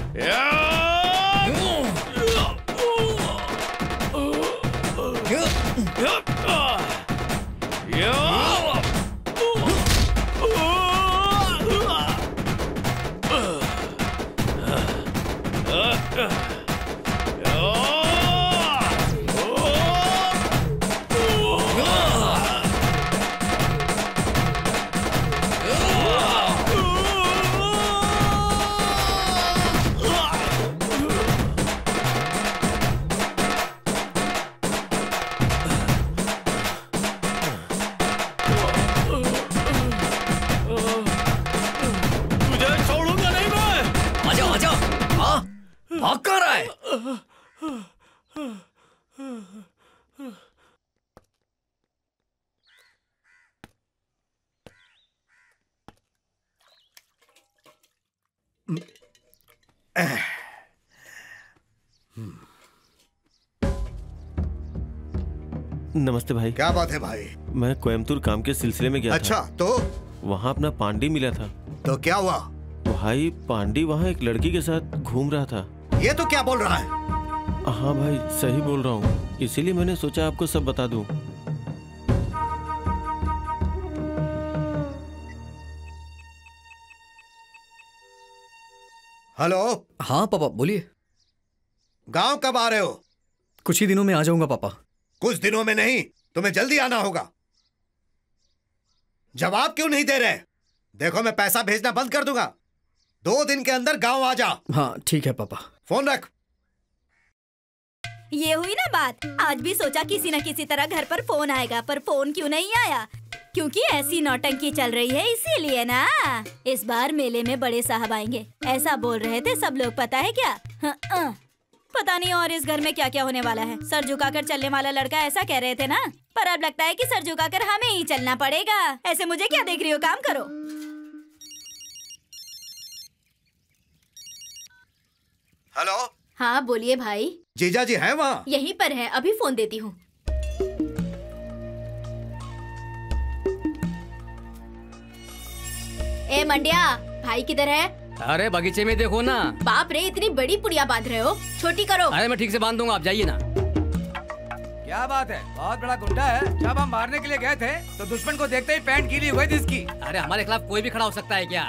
नमस्ते भाई। क्या बात है भाई? मैं कोयम्बतूर काम के सिलसिले में गया अच्छा, था। अच्छा तो वहाँ अपना पांडी मिला था। तो क्या हुआ? भाई पांडी वहाँ एक लड़की के साथ घूम रहा था। ये तो क्या बोल रहा है? हाँ भाई सही बोल रहा हूँ, इसीलिए मैंने सोचा आपको सब बता दूं। हेलो। हाँ पापा बोलिए। गांव कब आ रहे हो? कुछ ही दिनों में आ जाऊंगा पापा। कुछ दिनों में नहीं, तुम्हें जल्दी आना होगा। जवाब क्यों नहीं दे रहे? देखो मैं पैसा भेजना बंद कर दूंगा। दो दिन के अंदर गांव आ जा। हाँ ठीक है पापा। फोन रख। ये हुई ना बात। आज भी सोचा किसी न किसी तरह घर पर फोन आएगा, पर फोन क्यों नहीं आया? क्योंकि ऐसी नौटंकी चल रही है इसीलिए ना। इस बार मेले में बड़े साहब आएंगे ऐसा बोल रहे थे सब लोग, पता है क्या? हाँ, हाँ। पता नहीं और इस घर में क्या क्या होने वाला है। सर झुकाकर चलने वाला लड़का ऐसा कह रहे थे ना, पर अब लगता है कि सर झुकाकर हमें ही चलना पड़ेगा। ऐसे मुझे क्या देख रही हो, काम करो। हेलो। हाँ बोलिए भाई। जीजा जी हैं वहाँ? यहीं पर है, अभी फोन देती हूँ। ए मंडिया, भाई किधर है? अरे बगीचे में देखो ना। बाप रे, इतनी बड़ी पुड़िया बांध रहे हो, छोटी करो। अरे मैं ठीक से बांध दूंगा, आप जाइए ना। क्या बात है, बहुत बड़ा गुंडा है। जब हम मारने के लिए गए थे तो दुश्मन को देखते ही पैंट गीली हुई थी इसकी। अरे हमारे खिलाफ कोई भी खड़ा हो सकता है क्या?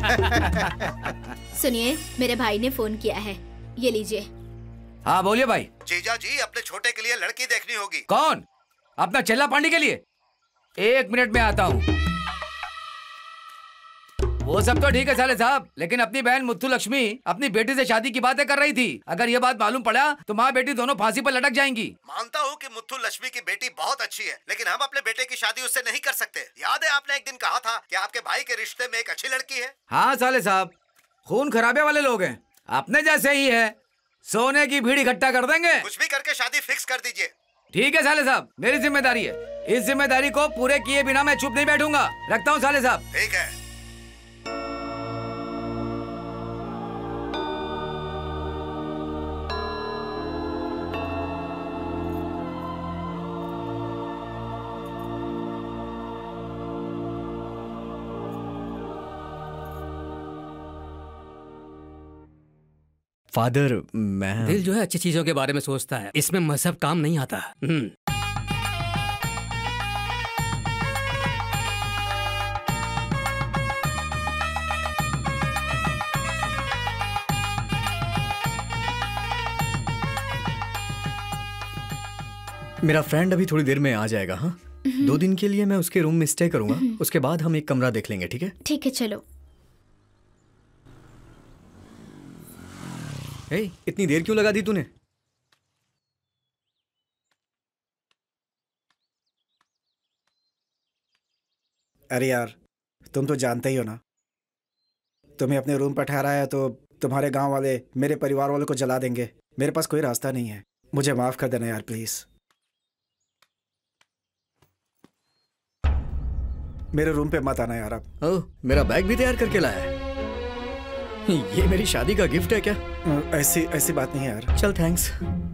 सुनिए, मेरे भाई ने फोन किया है, ये लीजिए। हाँ बोलिए भाई। जीजा जी, अपने छोटे के लिए लड़की देखनी होगी। कौन? अपना चेला पांडी के लिए? एक मिनट में आता हूँ। वो सब तो ठीक है साले साहब, लेकिन अपनी बहन मुत्थु लक्ष्मी अपनी बेटी से शादी की बातें कर रही थी। अगर ये बात मालूम पड़ा तो माँ बेटी दोनों फांसी पर लटक जाएंगी। मानता हूँ कि मुत्थु लक्ष्मी की बेटी बहुत अच्छी है, लेकिन हम अपने बेटे की शादी उससे नहीं कर सकते। याद है आपने एक दिन कहा था कि आपके भाई के रिश्ते में एक अच्छी लड़की है? हाँ साले साहब, खून खराबे वाले लोग हैं, अपने जैसे ही है। सोने की भीड़ इकट्ठा कर देंगे। कुछ भी करके शादी फिक्स कर दीजिए। ठीक है साले साहब, मेरी जिम्मेदारी है। इस जिम्मेदारी को पूरे किए बिना मैं चुप नहीं बैठूंगा। रखता हूँ साले साहब। ठीक है। फादर, मैं दिल जो है अच्छी चीजों के बारे में सोचता है, इसमें मजहब काम नहीं आता। हम्म। मेरा फ्रेंड अभी थोड़ी देर में आ जाएगा। हाँ, दो दिन के लिए मैं उसके रूम में स्टे करूंगा, उसके बाद हम एक कमरा देख लेंगे। ठीक है? ठीक है, चलो। ए, इतनी देर क्यों लगा दी तूने? अरे यार, तुम तो जानते ही हो ना, तुम्हें अपने रूम पर ठहराया है तो तुम्हारे गांव वाले मेरे परिवार वालों को जला देंगे। मेरे पास कोई रास्ता नहीं है, मुझे माफ कर देना यार प्लीज। मेरे रूम पे मत आना यार अब। ओह, मेरा बैग भी तैयार करके लाया है। ये मेरी शादी का गिफ्ट है क्या? ऐसी ऐसी बात नहीं है यार। चल, थैंक्स।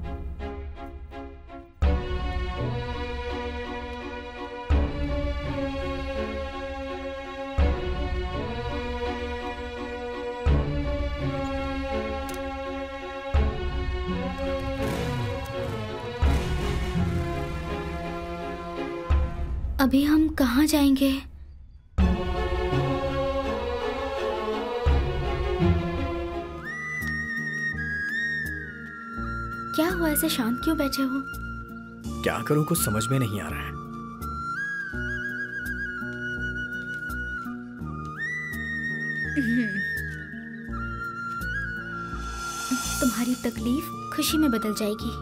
अभी हम कहाँ जाएंगे? क्या हुआ, ऐसे शांत क्यों बैठे हो? क्या करूं, कुछ समझ में नहीं आ रहा है। तुम्हारी तकलीफ खुशी में बदल जाएगी।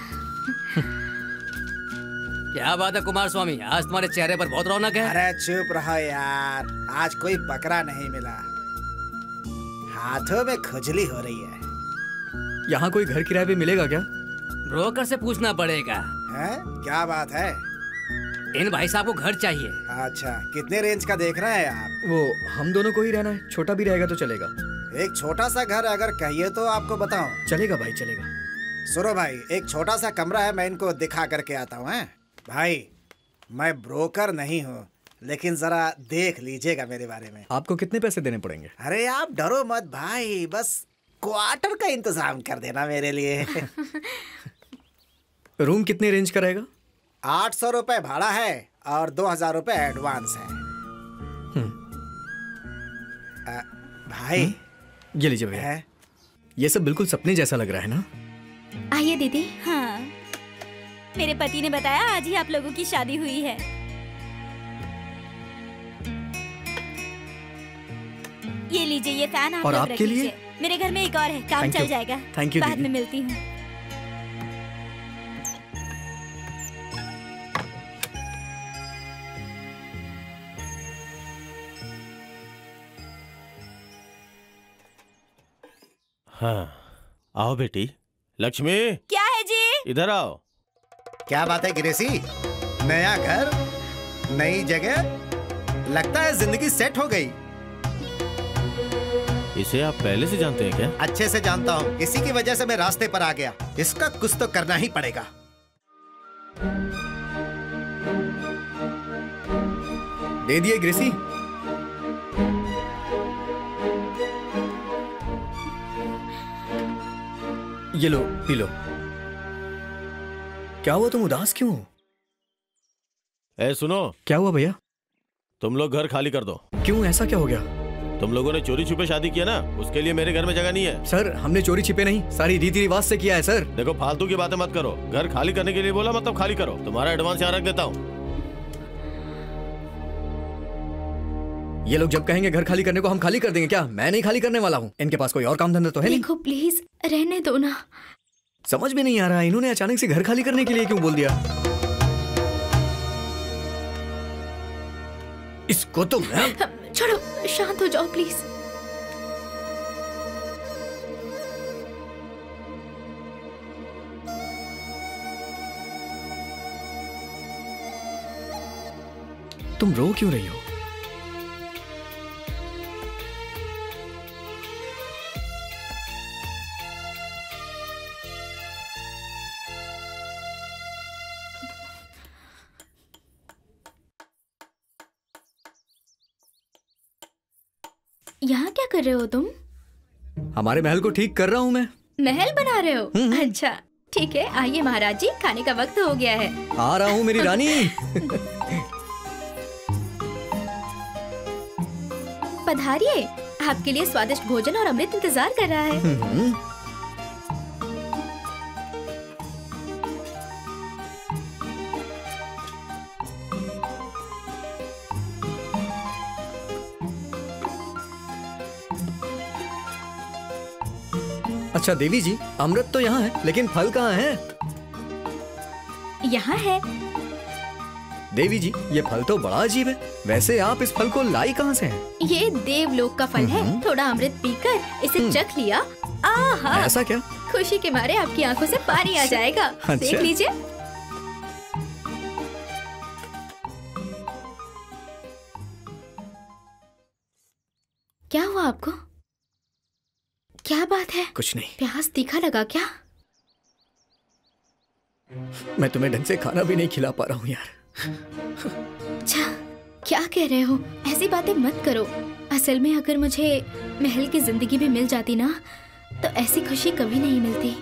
क्या बात है कुमार स्वामी, आज तुम्हारे चेहरे पर बहुत रौनक है। अरे चुप रहो यार, आज कोई बकरा नहीं मिला, हाथों में खुजली हो रही है। यहाँ कोई घर किराए पे मिलेगा क्या? ब्रोकर से पूछना पड़ेगा। है? क्या बात है? इन भाई साहब को घर चाहिए। अच्छा, कितने रेंज का देख रहे हैं आप? वो हम दोनों को ही रहना है, छोटा भी रहेगा तो चलेगा। एक छोटा सा घर अगर कहिए तो आपको बताऊं। चलेगा भाई, चलेगा। सुनो भाई, एक छोटा सा कमरा है, मैं इनको दिखा करके आता हूँ। भाई, मैं ब्रोकर नहीं हूँ, लेकिन जरा देख लीजिएगा मेरे बारे में। आपको कितने पैसे देने पड़ेंगे? अरे आप डरो मत भाई, बस क्वार्टर का इंतजाम कर देना मेरे लिए। रूम कितने रेंज का रहेगा? आठ सौ रुपए भाड़ा है और दो हजार रुपए एडवांस है। आ, भाई हुँ? ये लीजिए भैया। ये सब बिल्कुल सपने जैसा लग रहा है ना? आइए दीदी। हाँ, मेरे पति ने बताया आज ही आप लोगों की शादी हुई है। ये लीजिए, ये फैन आप और लोग आपके रख लिए? लीजिए। मेरे घर में एक और है, काम चल जाएगा। थैंक यू बाद दीदी। में मिलती हूँ। हाँ, आओ बेटी। लक्ष्मी, क्या है जी? इधर आओ। क्या बात है गिरेसी, नया घर, नई जगह, लगता है जिंदगी सेट हो गई। इसे आप पहले से जानते हैं क्या? अच्छे से जानता हूँ, इसी की वजह से मैं रास्ते पर आ गया। इसका कुछ तो करना ही पड़ेगा। दे दिए ग्रेसी। ये लो, पी लो। क्या हुआ, तुम उदास क्यों हो? ए सुनो। क्या हुआ भैया? तुम लोग घर खाली कर दो। क्यों, ऐसा क्या हो गया? तुम लोगों ने चोरी छुपे शादी किया ना, उसके लिए मेरे घर में जगह नहीं है। सर हमने चोरी छिपे नहीं, सारी रीति रिवाज से किया है सर। देखो फालतू की बातें मत करो। घर खाली करने के लिए बोला मतलब खाली करो। तुम्हारा एडवांस यहाँ रख देता हूँ। ये लोग जब कहेंगे घर खाली करने को हम खाली कर देंगे क्या? मैं नहीं खाली करने वाला हूँ। इनके पास कोई और काम धंधा तो है नहीं। देखो प्लीज रहने दो ना। समझ में नहीं आ रहा इन्होंने अचानक से घर खाली करने के लिए क्यों बोल दिया। इसको तो मैं... छोड़ो, शांत हो जाओ प्लीज। तुम रो क्यों रही हो? यहाँ क्या कर रहे हो तुम? हमारे महल को ठीक कर रहा हूँ मैं। महल बना रहे हो? अच्छा ठीक है, आइए महाराज जी, खाने का वक्त हो गया है। आ रहा हूँ मेरी रानी। पधारिए, आपके लिए स्वादिष्ट भोजन और अमृत इंतजार कर रहा है। अच्छा देवी जी, अमृत तो यहाँ है, लेकिन फल कहाँ है? यहाँ है। देवी जी, ये फल तो बड़ा अजीब है। वैसे आप इस फल को लाई कहाँ से हैं? ये देवलोक का फल है। थोड़ा अमृत पीकर इसे चख लिया, आहा! ऐसा क्या? खुशी के मारे आपकी आंखों से पानी आ जाएगा। अच्छा। देख लीजिए। क्या हुआ आपको? क्या बात है? कुछ नहीं। प्याज तीखा लगा क्या? मैं तुम्हें ढंग से खाना भी नहीं खिला पा रहा हूँ यार। अच्छा, क्या कह रहे हो? ऐसी बातें मत करो। असल में अगर मुझे महल की जिंदगी भी मिल जाती ना, तो ऐसी खुशी कभी नहीं मिलती।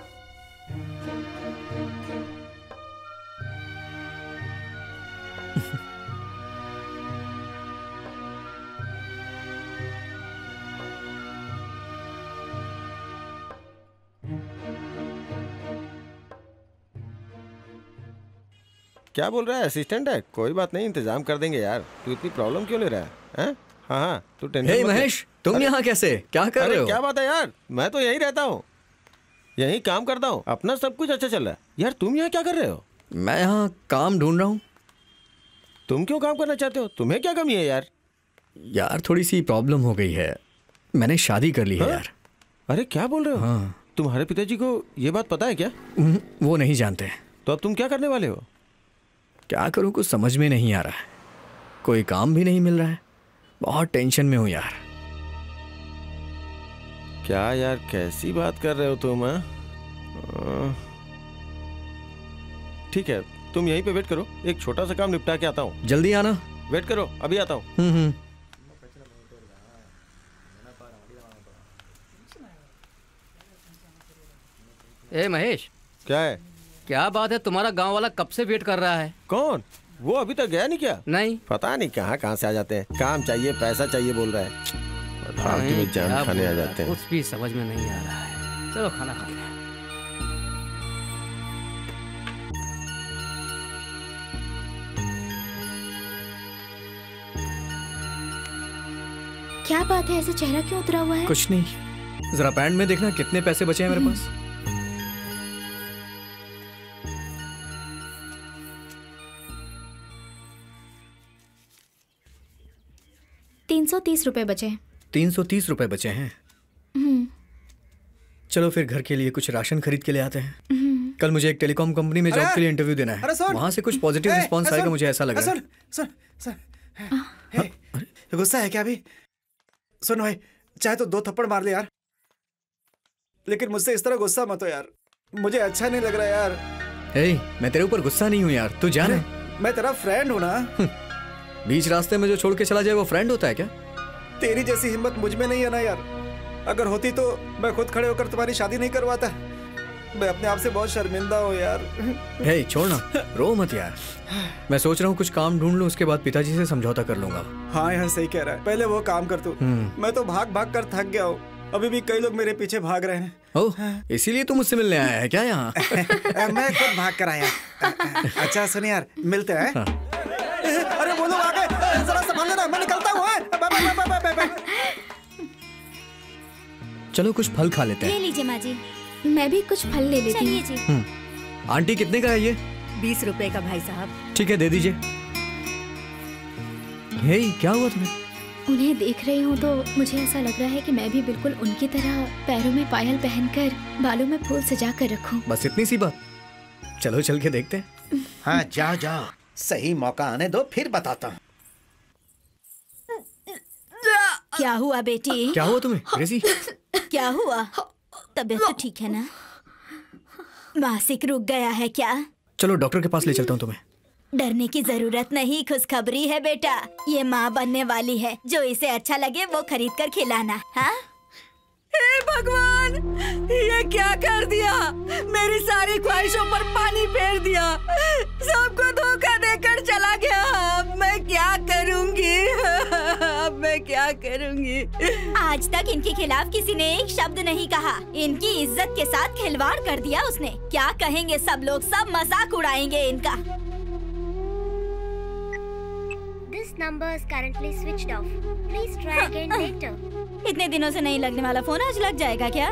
क्या बोल रहा है? असिस्टेंट है? कोई बात नहीं, इंतजाम कर देंगे यार। तू इतनी प्रॉब्लम क्यों ले रहा है? हैं? हाँ हाँ, तू टेंशन मत ले। महेश, तुम यहाँ कैसे? क्या कर रहे हो? क्या बात है यार, मैं तो यहीं रहता हूँ, यहीं काम करता हूँ, अपना सब कुछ अच्छा चल रहा है। यार तुम यहाँ क्या कर रहे हो? मैं यहाँ काम ढूंढ रहा हूँ। तुम क्यों काम करना चाहते हो? तुम्हें क्या कमी है यार? यार थोड़ी सी प्रॉब्लम हो गई है, मैंने शादी कर ली है। हाँ? यार अरे क्या बोल रहे हो? हाँ। तुम्हारे पिताजी को ये बात पता है क्या? वो नहीं जानते। तो अब तुम क्या करने वाले हो? क्या करूं, कुछ समझ में नहीं आ रहा है। कोई काम भी नहीं मिल रहा है, बहुत टेंशन में हूं यार। क्या यार, कैसी बात कर रहे हो तुम? ठीक है, तुम यहीं पे वेट करो, एक छोटा सा काम निपटा के आता हूँ। जल्दी आना। वेट करो, अभी आता हूँ। हम्म ए महेश, क्या है? क्या बात है, तुम्हारा गांव वाला कब से वेट कर रहा है? कौन? वो अभी तक गया नहीं क्या? नहीं। पता नहीं कहाँ कहाँ से आ जाते हैं, काम चाहिए पैसा चाहिए बोल रहा है, फालतू में जान खाने आ जाते हैं। कुछ भी समझ में नहीं आ रहा है। चलो खाना खाते हैं। क्या बात है, ऐसे चेहरा क्यों उतरा हुआ है? कुछ नहीं, जरा पैंट में देखना कितने पैसे बचे हैं मेरे पास। तीन सौ तीस रुपए बचे हैं। तीन सौ तीस रुपए बचे हैं। चलो फिर घर के लिए कुछ राशन खरीद के ले आते हैं। कल मुझे एक टेलीकॉम कंपनी में जॉब के लिए इंटरव्यू देना है, वहां से कुछ पॉजिटिव रिस्पांस आएगा, मुझे ऐसा लग रहा है। सुन सुन सुन, गुस्सा है क्या अभी? सुन भाई, चाहे तो दो थप्पड़ मार ले यार, लेकिन मुझसे इस तरह गुस्सा मत हो यार, मुझे अच्छा नहीं लग रहा यार। ए, मैं तेरे ऊपर गुस्सा नहीं हूँ यार, तू जान। मैं तेरा फ्रेंड हूँ ना। बीच रास्ते में जो छोड़ के चला जाए वो फ्रेंड होता है क्या? तेरी जैसी हिम्मत मुझ में नहीं है ना यार। अगर होती तो मैं खुद खड़े होकर तुम्हारी शादी नहीं करवाता। मैं अपने आप से बहुत शर्मिंदा हूँ यार। हे छोड़ ना, रो मत यार। मैं सोच रहा हूँ कुछ काम ढूंढ लूँ, उसके बाद पिताजी से समझौता कर लूंगा। हाँ यार सही कह रहा है, पहले वो काम कर तू। मैं तो भाग भाग कर थक गया हूँ, अभी भी कई लोग मेरे पीछे भाग रहे हैं। ओह, इसीलिए तू मुझसे मिलने आया है क्या यहाँ? मैं खुद भाग कर आया। अच्छा सुन यार, मिलते हैं। हाँ। अरे वो लोग आ गए, जरा संभाल लेना, मैं निकलता हूँ। चलो कुछ फल खा लेते हैं। ले लीजिए माँ जी। मैं भी कुछ फल ले लेती हूँ। जी। आंटी कितने का है ये? बीस रुपए का भाई साहब। ठीक है दे दीजिए। हे क्या हुआ तुम्हें? उन्हें देख रही हूँ तो मुझे ऐसा लग रहा है कि मैं भी बिल्कुल उनकी तरह पैरों में पायल पहनकर बालों में फूल सजा कर रखूं। बस इतनी सी बात। चलो चल के देखते हैं। हाँ जाओ जाओ, सही मौका आने दो फिर बताता हूँ। क्या हुआ बेटी? क्या हुआ तुम्हें ग्रेसी? क्या हुआ? तबीयत तो ठीक है ना? मासिक रुक गया है क्या? चलो डॉक्टर के पास ले चलता हूँ तुम्हें। डरने की जरूरत नहीं, खुशखबरी है बेटा। ये माँ बनने वाली है, जो इसे अच्छा लगे वो खरीद कर खिलाना। हाँ? हे भगवान, ये क्या कर दिया? मेरी सारी ख्वाहिशों पर पानी फेर दिया, सबको धोखा देकर चला गया। अब मैं क्या करूंगी? अब मैं क्या करूंगी? आज तक इनके खिलाफ किसी ने एक शब्द नहीं कहा। इनकी इज्जत के साथ खिलवाड़ कर दिया उसने। क्या कहेंगे सब लोग? सब मजाक उड़ाएंगे इनका। This number is currently switched off. Please try again later. इतने दिनों से नहीं लगने वाला फोन आज लग जाएगा क्या?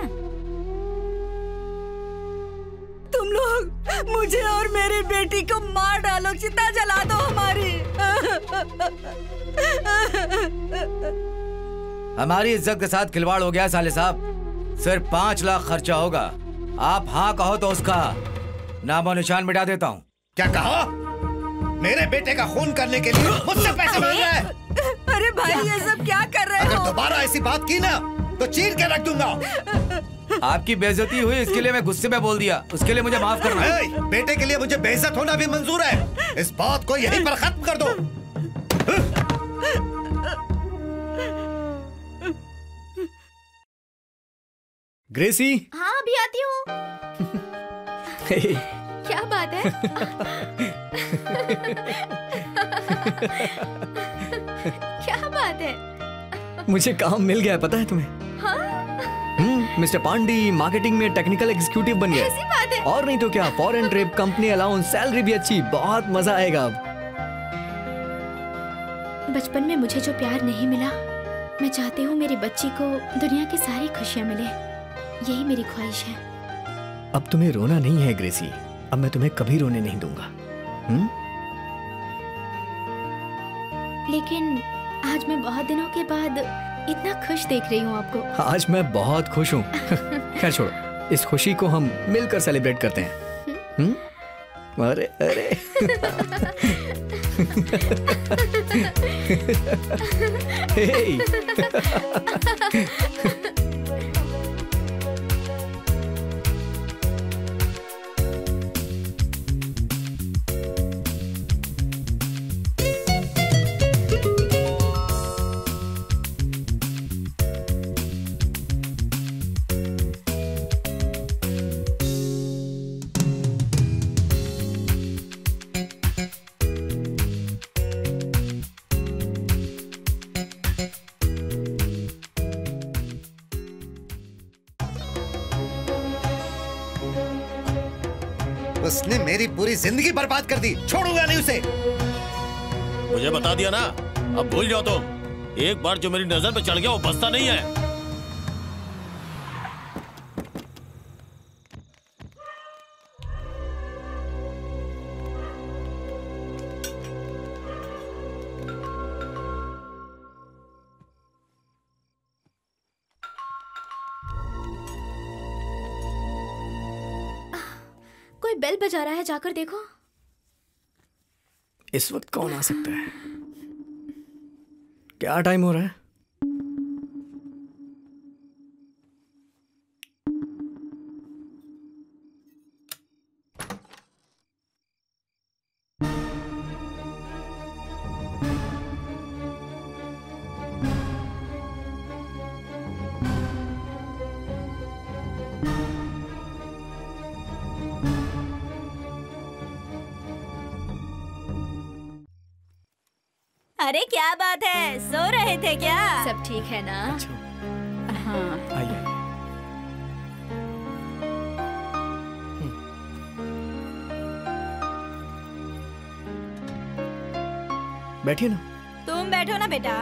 तुम लोग मुझे और मेरी बेटी को मार डालो, चिता जला दो हमारी। हमारी इज्जत के साथ खिलवाड़ हो गया साले साहब। सिर्फ पाँच लाख खर्चा होगा। आप हाँ कहो तो उसका नामो निशान मिटा देता हूँ। क्या कहा? मेरे बेटे का खून करने के लिए मुझसे पैसे मांग रहा है? अरे भाई ये सब क्या कर रहे हो? अगर दोबारा ऐसी बात की ना तो चीर के रख दूंगा। आपकी बेइज्जती हुई, इसके लिए मैं गुस्से में बोल दिया। उसके लिए मुझे माफ करना। ए, बेटे के लिए मुझे बेइज्जत होना भी मंजूर है। इस बात को यहीं पर खत्म कर दो। ग्रेसी। हाँ अभी आती हूँ। क्या बात है? क्या बात है? मुझे काम मिल गया है, पता है तुम्हें? हाँ? हम्म, मिस्टर पांडी मार्केटिंग में टेक्निकल एग्जीक्यूटिव बन गए। ऐसी बात है? और नहीं तो क्या, foreign trip, company allowance, salary भी अच्छी, बहुत मजा आएगा अब। बचपन में मुझे जो प्यार नहीं मिला, मैं चाहती हूँ मेरी बच्ची को दुनिया की सारी खुशियाँ मिले। यही मेरी ख्वाहिश है। अब तुम्हें रोना नहीं है ग्रेसी, अब मैं तुम्हें कभी रोने नहीं दूंगा। हुँ? लेकिन आज मैं बहुत दिनों के बाद इतना खुश देख रही हूँ आपको। आज मैं बहुत खुश हूँ। खैर छोड़ो, इस खुशी को हम मिलकर सेलिब्रेट करते हैं। हुँ? अरे अरे हे। उसने मेरी पूरी जिंदगी बर्बाद कर दी, छोड़ूंगा नहीं उसे। मुझे बता दिया ना, अब भूल जाओ तुम। एक बार जो मेरी नजर पे चढ़ गया वो बचता नहीं है। कोई बेल बजा रहा है, जाकर देखो। इस वक्त कौन आ सकता है? क्या टाइम हो रहा है? अरे क्या बात है, सो रहे थे क्या? सब ठीक है ना? हाँ। आइए बैठिए ना। तुम बैठो ना बेटा।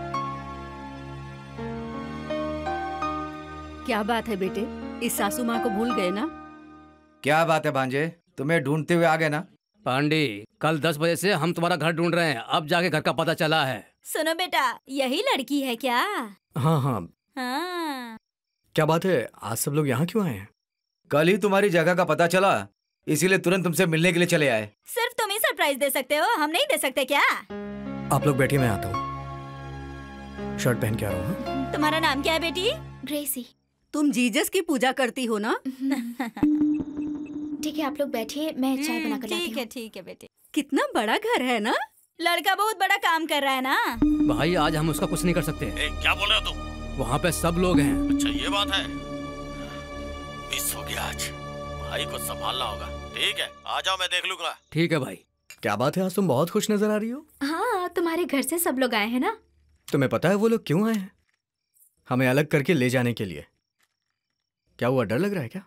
क्या बात है बेटे, इस सासू माँ को भूल गए ना? क्या बात है भांजे, तुम्हें ढूंढते हुए आ गए ना? पांडे, कल दस बजे से हम तुम्हारा घर ढूंढ रहे हैं, अब जाके घर का पता चला है। सुनो बेटा, यही लड़की है क्या? हाँ हाँ। हाँ। क्या बात है, आज सब लोग यहाँ क्यों आए हैं? कल ही तुम्हारी जगह का पता चला, इसीलिए तुरंत तुमसे मिलने के लिए चले आए। सिर्फ तुम ही सरप्राइज दे सकते हो, हम नहीं दे सकते क्या? आप लोग बैठिए, मैं आता हूँ। शर्ट पहन के आ रहा हूँ। तुम्हारा नाम क्या है बेटी? ग्रेसी। तुम जीजस की पूजा करती हो ना? ठीक है, आप लोग बैठिए, मैं चाय बना कर लाती हूँ। ठीक है ठीक है बेटी। कितना बड़ा घर है ना? लड़का बहुत बड़ा काम कर रहा है ना? भाई आज हम उसका कुछ नहीं कर सकते। ए, क्या बोल रहे हो तुम? वहाँ पे सब लोग हैं। अच्छा ये बात है, मिस हो गया आज, भाई को संभालना होगा। ठीक है, आ जाओ, मैं देख लूंगा। ठीक है भाई। क्या बात है, आज तुम बहुत खुश नजर आ रही हो। हाँ, तुम्हारे घर से सब लोग आए हैं ना? तुम्हें पता है वो लोग क्यों आए हैं? हमें अलग करके ले जाने के लिए। क्या हुआ, डर लग रहा है क्या?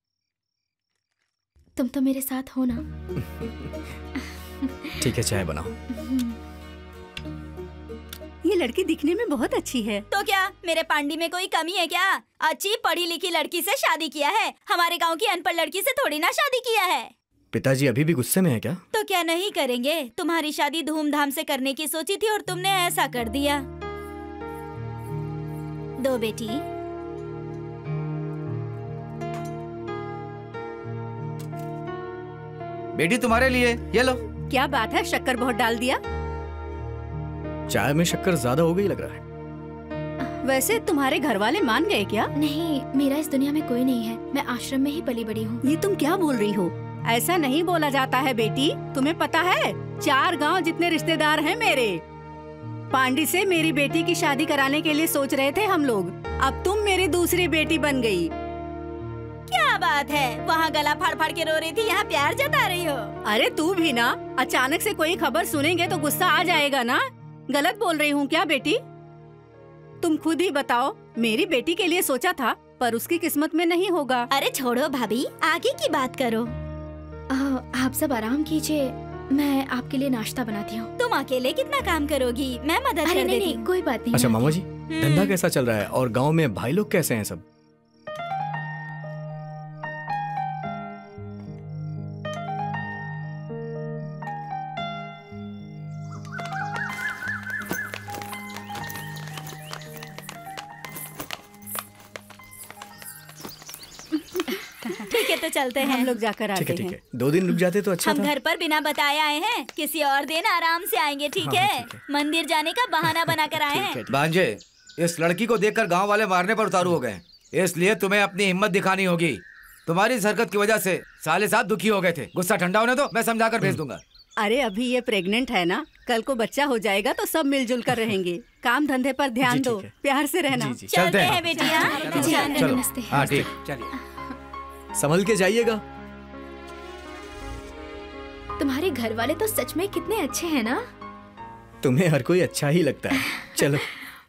तुम तो मेरे साथ हो ना? ठीक है, चाय बनाओ। ये लड़की दिखने में बहुत अच्छी है। तो क्या मेरे पांडी में कोई कमी है क्या? अच्छी पढ़ी लिखी लड़की से शादी किया है, हमारे गांव की अनपढ़ लड़की से थोड़ी ना शादी किया है। पिताजी अभी भी गुस्से में है क्या? तो क्या नहीं करेंगे, तुम्हारी शादी धूमधाम से करने की सोची थी और तुमने ऐसा कर दिया। दो बेटी। बेटी तुम्हारे लिए, ये लो। क्या बात है, शक्कर बहुत डाल दिया? चाय में शक्कर ज्यादा हो गई लग रहा है। वैसे तुम्हारे घर वाले मान गए क्या? नहीं, मेरा इस दुनिया में कोई नहीं है, मैं आश्रम में ही पली बड़ी हूँ। ये तुम क्या बोल रही हो? ऐसा नहीं बोला जाता है बेटी, तुम्हें पता है चार गांव जितने रिश्तेदार हैं मेरे। पांडी से मेरी बेटी की शादी कराने के लिए सोच रहे थे हम लोग, अब तुम मेरी दूसरी बेटी बन गई। क्या बात है, वहाँ गला फाड़ फाड़ के रो रही थी, यहाँ प्यार जता रही हो। अरे तू भी ना, अचानक से कोई खबर सुनेंगे तो गुस्सा आ जाएगा ना। गलत बोल रही हूँ क्या बेटी? तुम खुद ही बताओ, मेरी बेटी के लिए सोचा था पर उसकी किस्मत में नहीं होगा। अरे छोड़ो भाभी, आगे की बात करो। आ, आप सब आराम कीजिए, मैं आपके लिए नाश्ता बनाती हूँ। तुम अकेले कितना काम करोगी, मैं मदद अरे कर नहीं, देती नहीं, हूँ। कोई बात नहीं। अच्छा मामा जी, धंधा कैसा चल रहा है और गांव में भाई लोग कैसे हैं सब? ठीक है तो चलते हैं। हम लोग जाकर आते ठीक है ठीक हैं। है, दो दिन रुक जाते तो अच्छा हम था। घर पर बिना बताए आए हैं, किसी और दिन आराम से आएंगे। ठीक हाँ, है, मंदिर जाने का बहाना बनाकर आए हैं। भांजे, इस लड़की को देखकर गांव वाले मारने पर उतारू हो गए, इसलिए तुम्हें अपनी हिम्मत दिखानी होगी। तुम्हारी इस हरकत की वजह से साले साहब दुखी हो गए थे। गुस्सा ठंडा होने दो, मैं समझा कर भेज दूंगा। अरे अभी ये प्रेग्नेंट है ना, कल को बच्चा हो जाएगा तो सब मिलजुल कर रहेंगे। काम धंधे पर ध्यान दो, प्यार से रहना। चलते हैं बेटिया। चलो। नमस्ते। हाँ ठीक, चलिए। संभल के जाइएगा। तुम्हारे घर वाले तो सच में कितने अच्छे हैं ना? तुम्हें हर कोई अच्छा ही लगता है। चलो।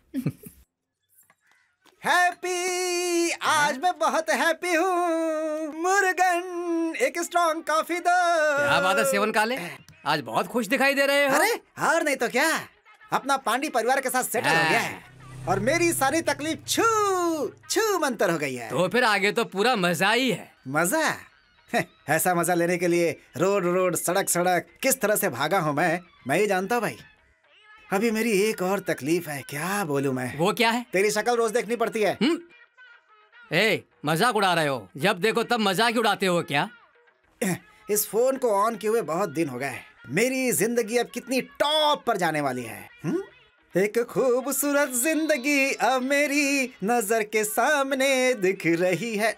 हैप्पी, आज मैं बहुत हैप्पी हूँ। मुर्गन, एक स्ट्रॉन्ग कॉफी दो। क्या बात है सेवन काले, आज बहुत खुश दिखाई दे रहे हो। अरे और नहीं तो क्या, अपना पांडी परिवार के साथ सेटल हो गया है और मेरी सारी तकलीफ छू छू मंतर हो गई है। तो फिर आगे तो पूरा मजा ही है। मजा? ऐसा मजा लेने के लिए रोड रोड सड़क सड़क किस तरह से भागा हूँ मैं मैं ही जानता हूँ भाई। अभी मेरी एक और तकलीफ है, क्या बोलूं मैं। वो क्या है? तेरी शक्ल रोज देखनी पड़ती है। हुँ? ए, मजाक उड़ा रहे हो, जब देखो तब मजाक ही उड़ाते हो क्या? इस फोन को ऑन किए हुए बहुत दिन हो गए। मेरी जिंदगी अब कितनी टॉप पर जाने वाली है। हुँ? एक खूबसूरत जिंदगी अब मेरी नजर के सामने दिख रही है।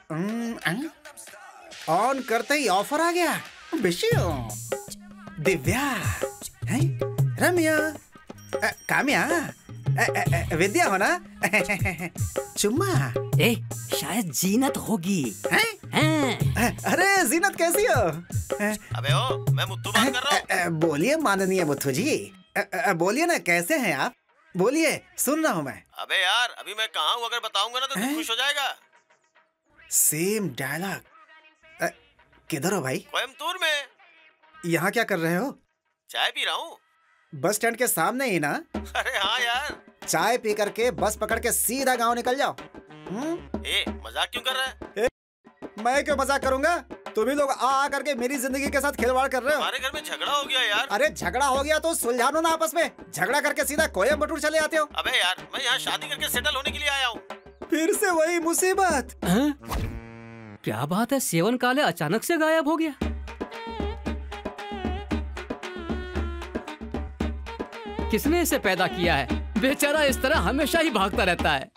ऑन करते ही ऑफर आ गया। बिशियो, दिव्या, है? रम्या, अ, काम्या, अ, अ, अ, विद्या हो ना? चुम्मा। ए, शायद जीनत होगी। हैं? हैं? अरे जीनत कैसी हो? अबे ओ, मैं मुत्तू बात कर रहा हूँ। बोलिए माननीय मुत्थू जी। बोलिए ना, कैसे हैं आप? बोलिए, सुन रहा हूँ मैं। अबे यार, अभी मैं कहाँ हूँ, अगर बताऊंगा ना तो तू खुश हो जाएगा। Same dialogue. किधर हो भाई? कोयम्बतूर में। यहाँ क्या कर रहे हो? चाय पी रहा हूँ। बस स्टैंड के सामने ही ना? अरे हाँ यार। चाय पी करके बस पकड़ के सीधा गांव निकल जाओ। ए, मजाक क्यों कर रहा है? ए, मैं क्यों मजाक करूंगा? तुम ही लोग आ आ करके मेरी जिंदगी के साथ खिलवाड़ कर रहे हो। हमारे घर में झगड़ा हो गया यार। अरे झगड़ा हो गया तो सुलझा लो ना आपस में। झगड़ा करके सीधा कोयम्बटूर चले आते हो। अबे यार, मैं यहाँ शादी करके सेटल होने के लिए आया हूँ। फिर से वही मुसीबत। क्या बात है, सेवन काले अचानक से गायब हो गया। किसने इसे पैदा किया है? बेचारा इस तरह हमेशा ही भागता रहता है।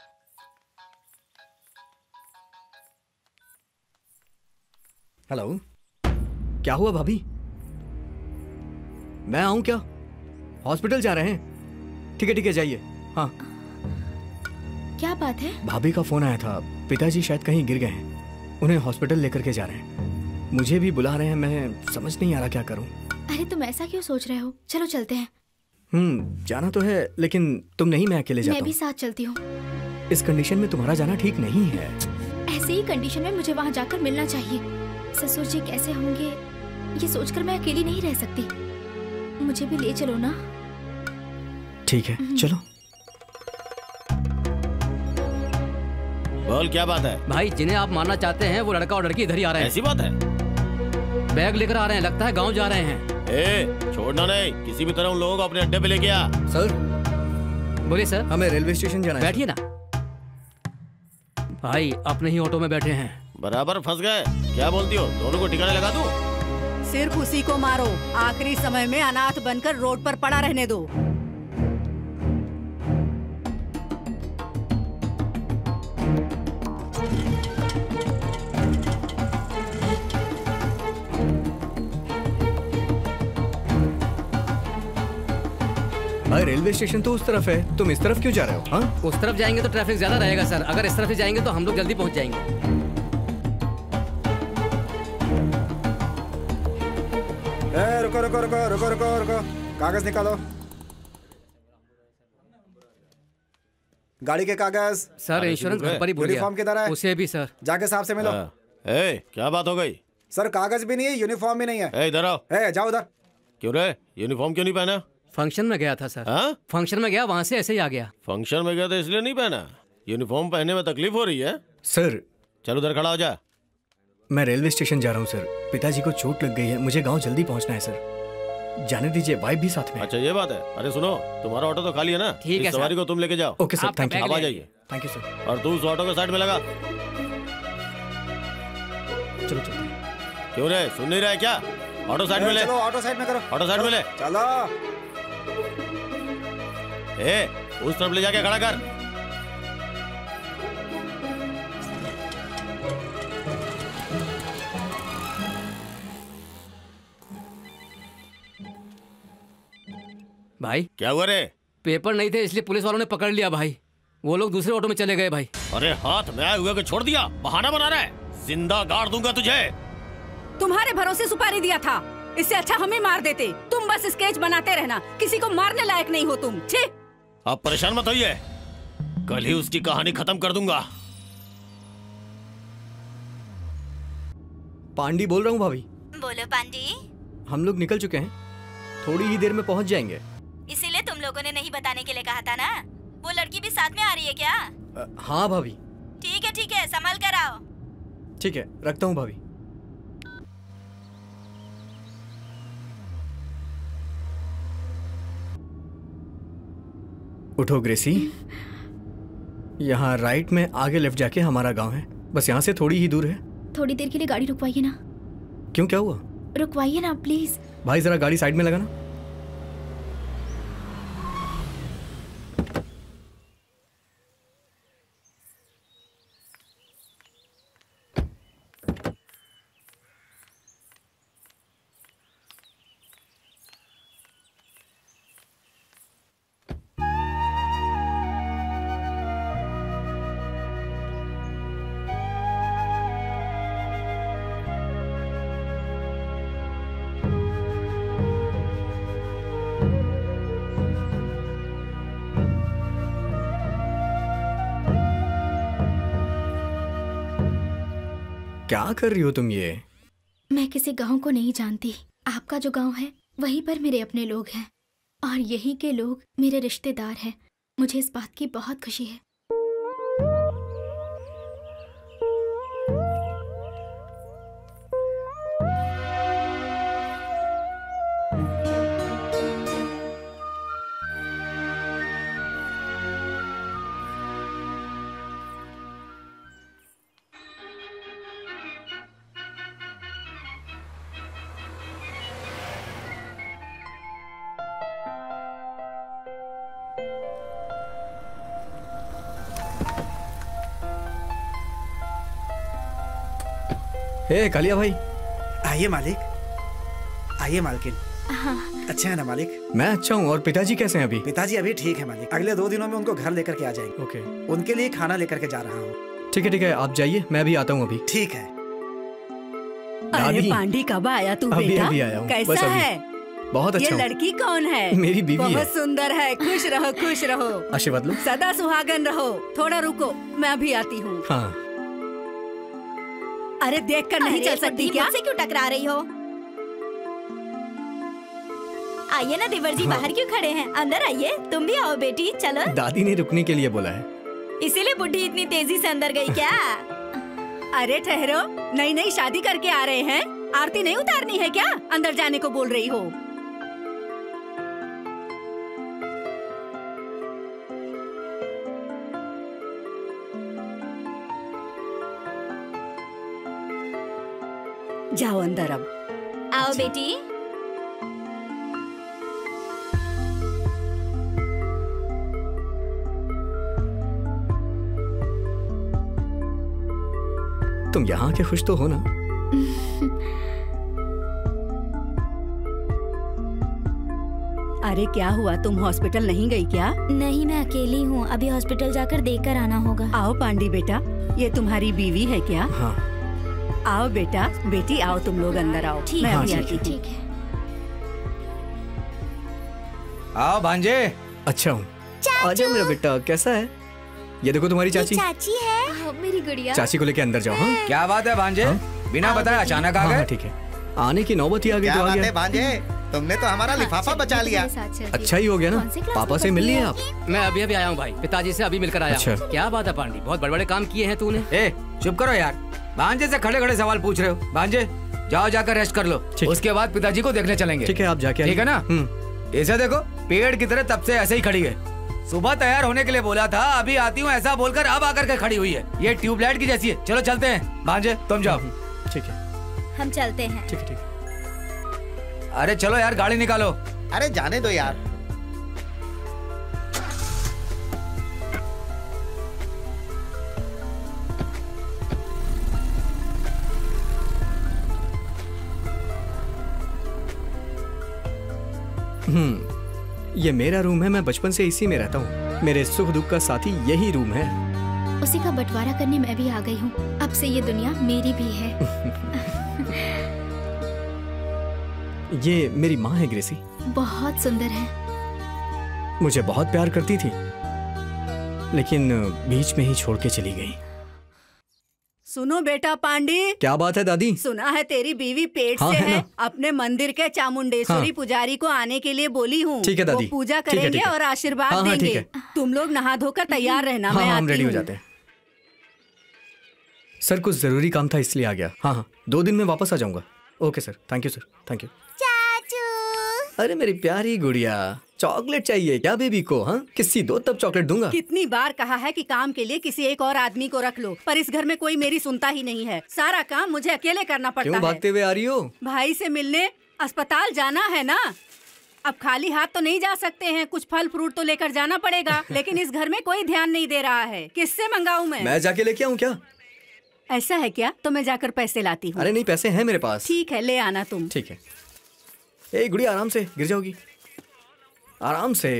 हेलो, क्या हुआ भाभी? मैं आऊं क्या? हॉस्पिटल जा रहे हैं? ठीक है ठीक है, जाइए। हाँ। क्या बात है? भाभी का फोन आया था, पिताजी शायद कहीं गिर गए हैं, उन्हें हॉस्पिटल लेकर के जा रहे हैं। मुझे भी बुला रहे हैं, मैं समझ नहीं आ रहा क्या करूं। अरे तुम ऐसा क्यों सोच रहे हो? चलो चलते हैं। हम्म जाना तो है, लेकिन तुम नहीं, मैं अकेले जाता हूं। मैं भी साथ चलती हूँ। इस कंडीशन में तुम्हारा जाना ठीक नहीं है। ऐसे ही कंडीशन में मुझे वहाँ जाकर मिलना चाहिए। ससुर जी कैसे होंगे ये सोचकर मैं अकेली नहीं रह सकती। मुझे भी ले चलो ना। ठीक है, चलो। बोल, क्या बात है? भाई, जिन्हें आप मानना चाहते हैं वो लड़का और लड़की इधर ही आ रहे हैं। ऐसी बात है? बैग लेकर आ रहे हैं, लगता है गांव जा रहे हैं। ए, छोड़ना नहीं, किसी भी तरह उन लोगों को अपने अड्डे पे लेके आ। सर। बोलिए सर। हमें रेलवे स्टेशन जाना है। बैठिए ना। भाई, अपने ही ऑटो में बैठे हैं। बराबर फंस गए। क्या बोलती हो, दोनों को ठिकाने लगा दूं? सिर्फ उसी को मारो, आखिरी समय में अनाथ बनकर रोड पर पड़ा रहने दो। भाई, रेलवे स्टेशन तो उस तरफ है, तुम इस तरफ क्यों जा रहे हो? हाँ? उस तरफ जाएंगे तो ट्रैफिक ज्यादा रहेगा सर, अगर इस तरफ ही जाएंगे तो हम लोग जल्दी पहुंच जाएंगे। ए, रुको रुको रुको रुको रुको रुको कागज निकालो। गाड़ी के कागज। सर, इंश्योरेंस घर पर ही भूल गया। यूनिफॉर्म किधर है? उसे भी सर। जाके साहब से मिलो। ए, क्या बात हो गई? सर, कागज भी नहीं है, यूनिफॉर्म भी नहीं है। ए, इधर आओ। ए, जाओ उधर। क्यों रे, यूनिफॉर्म क्यों नहीं पहना? फंक्शन में गया था सर। हाँ? फंक्शन में गया, वहाँ से ऐसे ही आ गया। फंक्शन में गया तो इसलिए नहीं पहना? यूनिफॉर्म पहनने में तकलीफ हो रही है? सर। चल उधर खड़ा हो जा। मैं रेलवे स्टेशन जा रहा हूँ सर, पिताजी को चोट लग गई है, मुझे गांव जल्दी पहुंचना है सर। जाने दीजिए, वाइफ भी साथ में। अच्छा, ये बात है। अरे सुनो, तुम्हारा ऑटो तो खाली है ना? ठीक है सर। सवारी को तुम लेके जाओ। Okay sir, thank you. आप आ जाइए। Thank you sir. और तू उस ऑटो के साइड में लगा। चलो चलो। क्यों रे, सुन नहीं रहा है क्या? ऑटो साइड में ले। चलो, ऑटो साइड में करो। ऑटो साइड में ले। चलो। ए, उस तरफ ले जाके खड़ा कर। भाई, क्या हुआ रे? पेपर नहीं थे इसलिए पुलिस वालों ने पकड़ लिया भाई। वो लोग दूसरे ऑटो में चले गए भाई। अरे हाथ में आए हुए को छोड़ दिया, बहाना बना रहा है। जिंदा गाड़ दूंगा तुझे। तुम्हारे भरोसे सुपारी दिया था, इससे अच्छा हमें मार देते। तुम बस स्केच बनाते रहना, किसी को मारने लायक नहीं हो तुम। छी! आप परेशान मत होइए, कल ही उसकी कहानी खत्म कर दूंगा। पांडी बोल रहा हूँ भाभी। बोलो पांडी। हम लोग निकल चुके हैं, थोड़ी ही देर में पहुंच जाएंगे। इसीलिए तुम लोगों ने नहीं बताने के लिए कहा था ना? वो लड़की भी साथ में आ रही है क्या? आ, हाँ भाभी। ठीक है ठीक है, संभाल कर आओ। ठीक है, रखता हूँ भाभी। उठो ग्रेसी। यहाँ राइट में आगे लेफ्ट जाके हमारा गांव है, बस यहाँ से थोड़ी ही दूर है। थोड़ी देर के लिए गाड़ी रुकवाइए ना। क्यों, क्या हुआ? रुकवाइए ना प्लीज। भाई जरा गाड़ी साइड में लगाना। क्या कर रही हो तुम ये? मैं किसी गांव को नहीं जानती। आपका जो गांव है वहीं पर मेरे अपने लोग हैं और यहीं के लोग मेरे रिश्तेदार हैं। मुझे इस बात की बहुत खुशी है। हे कालिया भाई। आइए मालिक, आइए मालकिन। हाँ। अच्छा है ना मालिक? मैं अच्छा हूँ। और पिताजी कैसे हैं अभी? पिताजी अभी ठीक है मालिक। अगले दो दिनों में उनको घर लेकर के आ जाएंगे। ओके। उनके लिए खाना लेकर के जा रहा हूँ। ठीक है ठीक है, आप जाइए, मैं भी आता हूँ अभी। ठीक है। अरे पांडी कब आया तू अभी बेटा? अभी आया हूँ। बस कैसा अभी। है? बहुत अच्छा ये हूँ। लड़की कौन है? मेरी बीवी है। बहुत सुंदर है। खुश रहो खुश रहो। आशीर्वाद लो। सदा सुहागन रहो। थोड़ा रुको, मैं अभी आती हूँ। हाँ। अरे देख कर नहीं चल सकती क्या? मुझसे क्यों टकरा रही हो? आइए ना देवर जी, हाँ। बाहर क्यों खड़े हैं? अंदर आइए। तुम भी आओ बेटी, चलो। दादी ने रुकने के लिए बोला है। इसीलिए बुढ़ी इतनी तेजी से अंदर गई क्या? अरे ठहरो, नई नई शादी करके आ रहे हैं, आरती नहीं उतारनी है क्या? अंदर जाने को बोल रही हो। जाओ अंदर अब। आओ बेटी। तुम यहाँ के खुश तो हो ना? अरे क्या हुआ, तुम हॉस्पिटल नहीं गई क्या? नहीं, मैं अकेली हूँ। अभी हॉस्पिटल जाकर देख कर आना होगा। आओ पांडी बेटा, ये तुम्हारी बीवी है क्या? हाँ। आओ बेटा, बेटी आओ, तुम लोग अंदर आओ। ठीक मैं है, अभी आती ठीक हूँ। है। आओ भांजे। अच्छा हूँ। आजा मेरा बेटा, कैसा है? ये देखो तुम्हारी चाची। चाची है। हाँ, मेरी गुड़िया। चाची को लेके अंदर जाओ। हाँ? क्या बात है भांजे? बिना बताए अचानक आ हाँ, गए? हाँ, ठीक है। आने की नौबत ही आ गई तो आ गया। भांजे, तुमने तो हमारा लिफाफा बचा लिया। अच्छा ही हो गया ना, पापा से मिल लिए आप? मैं अभी अभी आया हूँ भाई, पिताजी से अभी मिलकर आया अच्छा। हूँ। क्या बात है पांडी, बहुत बड़े बड़े काम किए हैं तूने। ए चुप करो यार, भांजे से खड़े खड़े सवाल पूछ रहे हो। भांजे जाओ जाकर रेस्ट कर लो, उसके बाद पिताजी को देखने चलेंगे। ठीक है, आप जाके ठीक है ना? ऐसा देखो, पेड़ की तरह तब से ऐसे ही खड़ी है। सुबह तैयार होने के लिए बोला था, अभी आती हूँ ऐसा बोलकर अब आकर के खड़ी हुई है। ये ट्यूबलाइट की जैसी है। चलो चलते हैं। भांजे तुम जाओ। ठीक है, हम चलते हैं। ठीक है, ठीक है। अरे चलो यार, गाड़ी निकालो। अरे जाने दो यार। हम्म, ये मेरा रूम है। मैं बचपन से इसी में रहता हूँ। मेरे सुख दुख का साथी यही रूम है। उसी का बंटवारा करने मैं भी आ गई हूँ। अब से ये दुनिया मेरी भी है। ये मेरी माँ है ग्रेसी। बहुत सुंदर है। मुझे बहुत प्यार करती थी, लेकिन बीच में ही छोड़ के चली गई। सुनो बेटा पांडी। क्या बात है दादी? सुना है तेरी बीवी पेट हाँ, से है है, ना। अपने मंदिर के चामुंडेश्वरी हाँ। पुजारी को आने के लिए बोली हूँ। ठीक है दादी। वो पूजा ठीक है, करेंगे ठीक है। और आशीर्वाद हाँ, हाँ, ठीक देंगे। है। तुम लोग नहा धोकर तैयार रहना। हाँ, मैं हाँ, हम आती रेडी हो हूँ। जाते हैं। सर कुछ जरूरी काम था इसलिए आ गया। हाँ हाँ, दो दिन में वापस आ जाऊंगा। Okay sir, thank you sir, thank you. चाचू। अरे मेरी प्यारी गुड़िया, चॉकलेट चाहिए क्या बेबी को? हाँ, किसी दो तब चॉकलेट दूंगा। कितनी बार कहा है कि काम के लिए किसी एक और आदमी को रख लो, पर इस घर में कोई मेरी सुनता ही नहीं है। सारा काम मुझे अकेले करना पड़ता क्यों है। भागते हुए आ रही हो? भाई से मिलने अस्पताल जाना है ना। अब खाली हाथ तो नहीं जा सकते हैं, कुछ फल फ्रूट तो लेकर जाना पड़ेगा। लेकिन इस घर में कोई ध्यान नहीं दे रहा है। किससे मंगाऊं मैं? मैं जाके लेके आऊं क्या? ऐसा है क्या? तो मैं जाकर पैसे लाती हूँ। अरे नहीं, पैसे हैं मेरे पास। ठीक है, ले आना तुम। ठीक है। ए गुड़िया, आराम से, गिर जाओगी। आराम से।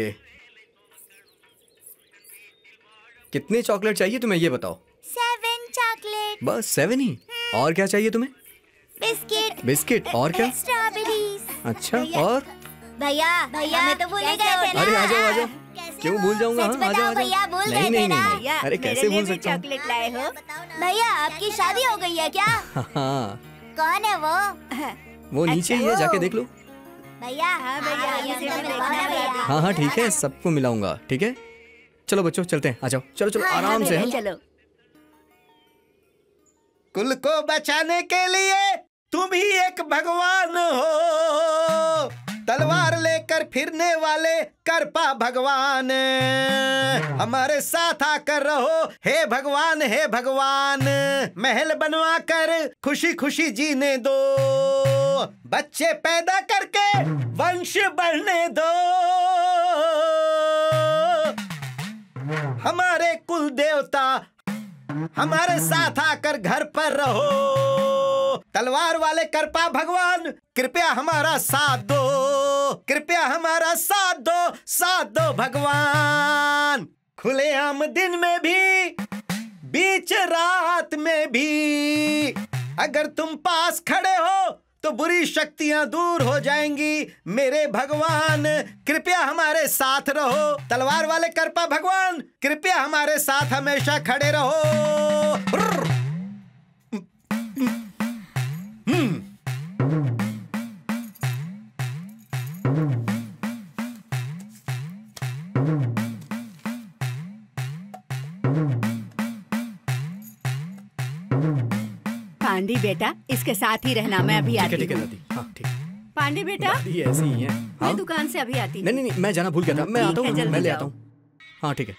कितने चॉकलेट चाहिए तुम्हें ये बताओ? Seven chocolate. बस सेवन ही? और क्या चाहिए तुम्हें? बिस्किट। बिस्किट और क्या? स्ट्रॉबेरीज। अच्छा, और भैया भैया हमें तो भूल ही गए थे ना। अरे आ जाओ आ जाओ। क्यों भूल जाऊंगा? सच हाँ, आजा, बताओ आजा। भैया, भूल नहीं, गए थे नहीं, ना? नहीं, नहीं। अरे कैसे भूल सकता हूँ? चॉकलेट लाए हो भैया? आपकी शादी हो गई है क्या? हाँ, कौन है वो? वो नीचे ही है, जाके देख लो। भैया हाँ भैया हाँ हाँ ठीक है, सबको मिलाऊंगा। ठीक है, चलो बच्चों चलते हैं, आ जाओ। चलो चलो आराम से। चलो। कुल को बचाने के लिए तुम ही एक भगवान हो, तलवार लेकर फिरने वाले करपा भगवान, हमारे साथ आकर रहो हे भगवान, हे भगवान। महल बनवा कर खुशी खुशी जीने दो, बच्चे पैदा करके वंश बढ़ने दो, हमारे कुल देवता हमारे साथ आकर घर पर रहो, तलवार वाले करपा भगवान कृपया हमारा साथ दो, कृपया हमारा साथ दो, साथ दो भगवान। खुलेआम दिन में भी, बीच रात में भी, अगर तुम पास खड़े हो तो बुरी शक्तियां दूर हो जाएंगी। मेरे भगवान कृपया हमारे साथ रहो, तलवार वाले करपा भगवान कृपया हमारे साथ हमेशा खड़े रहो। पांडी बेटा, इसके साथ ही रहना, मैं अभी आती ठीक है हूँ। दादी। हाँ ठीक है। पांडी बेटा, दादी ऐसी ही है। हाँ? मैं दुकान से अभी आती हूँ। नहीं नहीं नहीं, मैं जाना भूल गया था। मैं ठीक आता है, हूँ, जल्दी मैं ले जाओ। आता हूँ। हाँ ठीक है।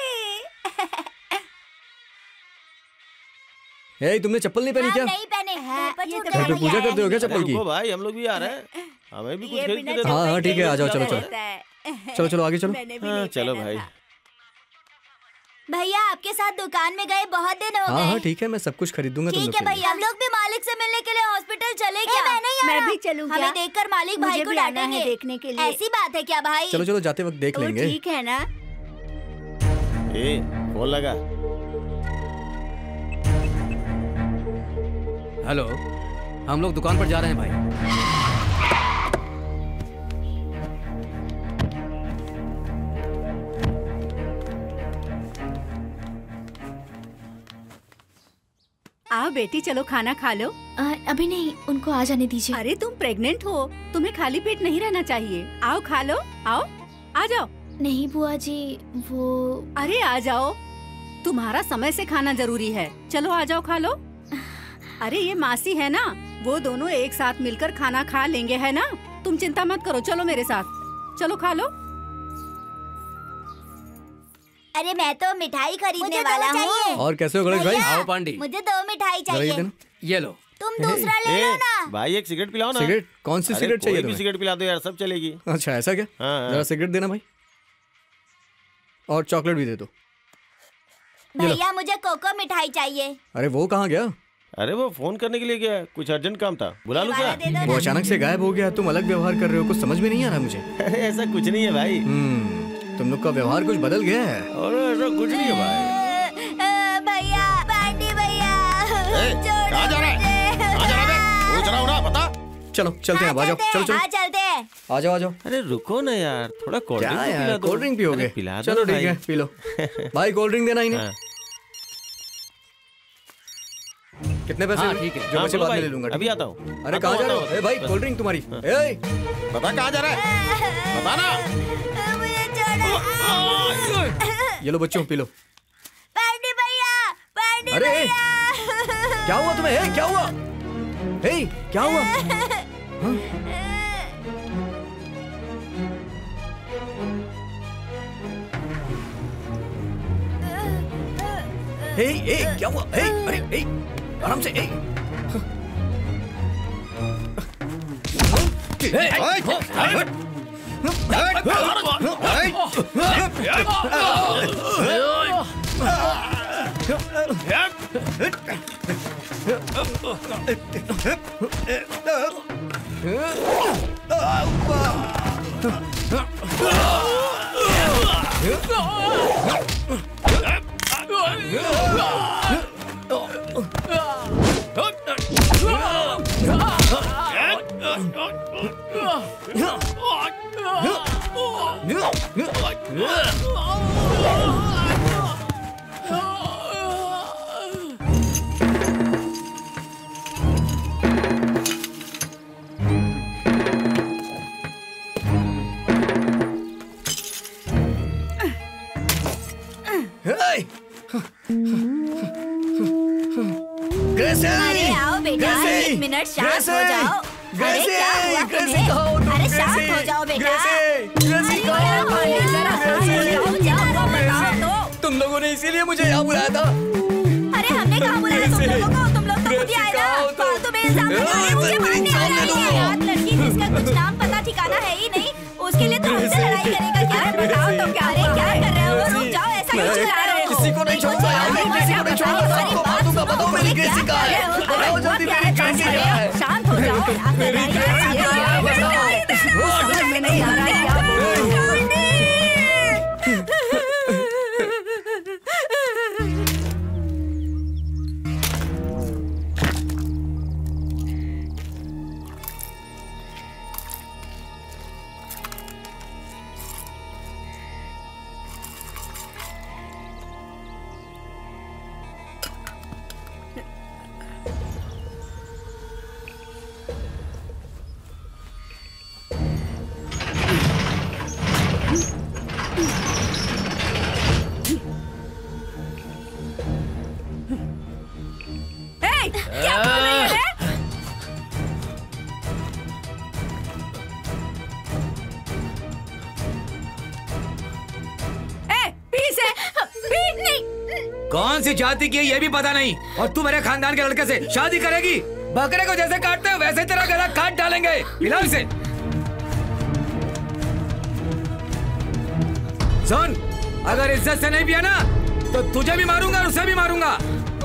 ए, तुमने चप्पल नहीं पहनी क्या? नहीं पहने हैं। घर पे पूजा करते हो क्या चप्पल की? रुको भाई, हम लोग भी आ रहे हैं, हमें भी कुछ खरीद के दे दो। हाँ हाँ ठीक है, आ जाओ। चलो चलो चलो चलो आगे चलो। हाँ चलो भाई। भैया आपके साथ दुकान में गए बहुत दिन हो हाँ हाँ गए। ठीक है, मैं सब कुछ खरीद दूंगा तुम ठीक लोग है के लिए। भैया, हम लोग भी मालिक से मिलने के लिए हॉस्पिटल चले क्या? मैं नहीं आ मैं रहा। भी चलूं क्या? हमें हमें देखकर मालिक भाई मुझे को भी आना है डांटेंगे देखने के लिए। ऐसी बात है क्या भाई? चलो चलो जाते वक्त देख तो लेंगे। ठीक है ना? ए, फोन लगा। हेलो, हम लोग दुकान पर जा रहे हैं भाई। आओ बेटी, चलो खाना खा लो। आ, अभी नहीं, उनको आ जाने दीजिए। अरे तुम प्रेग्नेंट हो, तुम्हें खाली पेट नहीं रहना चाहिए। आओ खा लो, आओ आ जाओ। नहीं बुआ जी, वो अरे आ जाओ, तुम्हारा समय से खाना जरूरी है। चलो आ जाओ खा लो। अरे ये मासी है ना, वो दोनों एक साथ मिलकर खाना खा लेंगे, है ना? तुम चिंता मत करो, चलो मेरे साथ, चलो खा लो। अरे मैं तो मिठाई खरीदने वाला हूँ। और कैसे हो गणेश भाई? आओ पांडी, मुझे दो मिठाई जरा ये चाहिए। देना। ये लो। तुम दूसरा ले लो ना। भाई एक सिगरेट पिलाओ ना। सिगरेट? कौन सी अरे सिगरेट चाहिए कोई भी तुम्हें? सिगरेट पिला दो यार, सब चलेगी। अच्छा ऐसा क्या? हाँ, हाँ। जरा सिगरेट देना भाई, और चॉकलेट भी दे दो। भैया मुझे कोको मिठाई चाहिए। अरे वो कहाँ गया? अरे वो फोन करने के लिए गया, कुछ अर्जेंट काम था, बुला लूं क्या? दे दो वो ना। अचानक से गायब हो गया, तुम अलग व्यवहार कर रहे हो, कुछ समझ में नहीं आ रहा मुझे। अरे ऐसा कुछ नहीं है भाई। हम्म, तुम लोग का व्यवहार कुछ बदल गया है। अरे ऐसा कुछ नहीं है भाई। अ, भैया, पांडी भैया, ए, छोड़ो कहाँ जा रहा है? मुझे। कहाँ जा रहा है? पूछ रहा हूँ ना, बता। चलो चलते हैं, अब आ जाओ। चलो चलो हाँ चलते हैं। आ जाओ आ जाओ। अरे रुको ना यार, थोड़ा कोल्ड क्या ड्रिंक तो पिला यार, दो। कोल्ड ड्रिंक पियोगे? अरे पिला दो चलो ना ठीक है, भाई। पी लो। भाई कोल्ड ड्रिंक देना इन्हें। हाँ। कितने पैसे? हाँ, हुए? ठीक है। जो हाँ, बचे बोलो बाद में भाई, ले लूंगा। अभी ठीक है? आता हूँ। अरे आता कहाँ हूँ, जा रहे आता हो? ए भाई कोल्ड ड्रिंक तुम्हारी। ए बता कहाँ जा रहा है? बता ना। मुझे छोड़ो। ये लो बच्चों, पी लो। पांडी भैया, पांडी अरे भैया। क्या हुआ तुम्हें? ए, क्या हुआ? ए, क्या हुआ? हाँ? ए, ए, क्या हुआ? ए, अरे, ए, आराम से, ए। अरे आओ बेटा, एक मिनट शांत हो जाओ। अरे क्या हुआ तुम्हें? अरे शांत हो जाओ बेटा। अरे क्या हुआ? जरा शांत हो जाओ, जाओ बताओ तो। तुम लोगों ने इसीलिए मुझे यहाँ बुलाया था। अरे हमने कहाँ बुलाया तुम लोगों को? तुम लोग तो खुद ही आए ना। फालतू में इल्जाम लगा रहे, मुझे मारने आ रहे हैं। यार लड़की जिसका कुछ नाम पता ठिकाना है ही नहीं, उसके लिए तो हमसे लड़ाई करेगा क्या? बताओ तुम क्या अरे क्या कर रहे हो? रुक जाओ, ऐसा क्यों चिल्ला रहे हो? किसी को नहीं छोड़ूंगा यार, मैं किसी को नहीं छोड़ूंगा। सबको मारूंगा। बताओ मेरी ग्रेसी कहाँ है? बताओ जल्दी मेरी ग्रेसी कहाँ है? शांत हो जाओ। मेरी ग्रेसी कहाँ है? बताओ। समझ में नहीं आ रहा है क्या बोल रहे हो? क्या बोल रही है? ए, पीस है, पीस नहीं। कौन सी जाति की है ये भी पता नहीं, और तू मेरे खानदान के लड़के से शादी करेगी? बकरे को जैसे काटते हो वैसे तेरा गला काट डालेंगे। पिलाओ इसे। सुन, अगर इज्जत से नहीं पिया ना तो तुझे भी मारूंगा और उसे भी मारूंगा।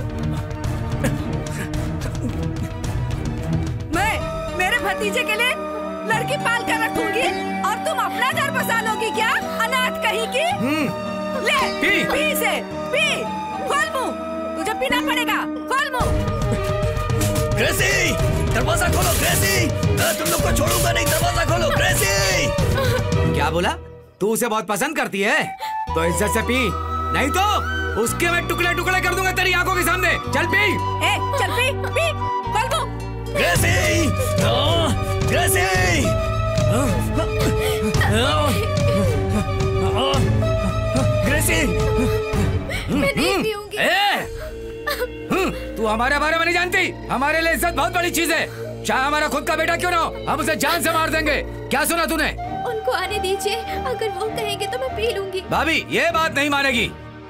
मैं मेरे भतीजे के लिए लड़की पाल कर रखूंगी और तुम अपना घर बसा लोगी क्या? अनाथ कहीं की। ले पी पी से पी। खोल मुंह, तुझे पीना पड़ेगा। खोल मुंह। ग्रेसी, दरवाजा खोलो ग्रेसी। मैं तुम लोग को छोड़ूंगा नहीं, दरवाजा खोलो ग्रेसी। क्या बोला? तू उसे बहुत पसंद करती है तो इज्जत से पी, नहीं तो उसके मैं टुकड़े टुकड़े कर दूंगा तेरी आंखों के सामने। चल पी। ए, चल पी पी। खोल मुंह। ग्रेसी, ग्रेसी, ग्रेसी। मैं नहीं पीऊंगी। तू हमारे बारे में नहीं जानती। हमारे लिए इज्जत बहुत बड़ी चीज है। चाहे हमारा खुद का बेटा क्यों ना हो, हम उसे जान से मार देंगे। क्या सुना तूने? उनको आने दीजिए, अगर वो कहेंगे तो मैं पी लूंगी। भाभी ये बात नहीं मानेगी।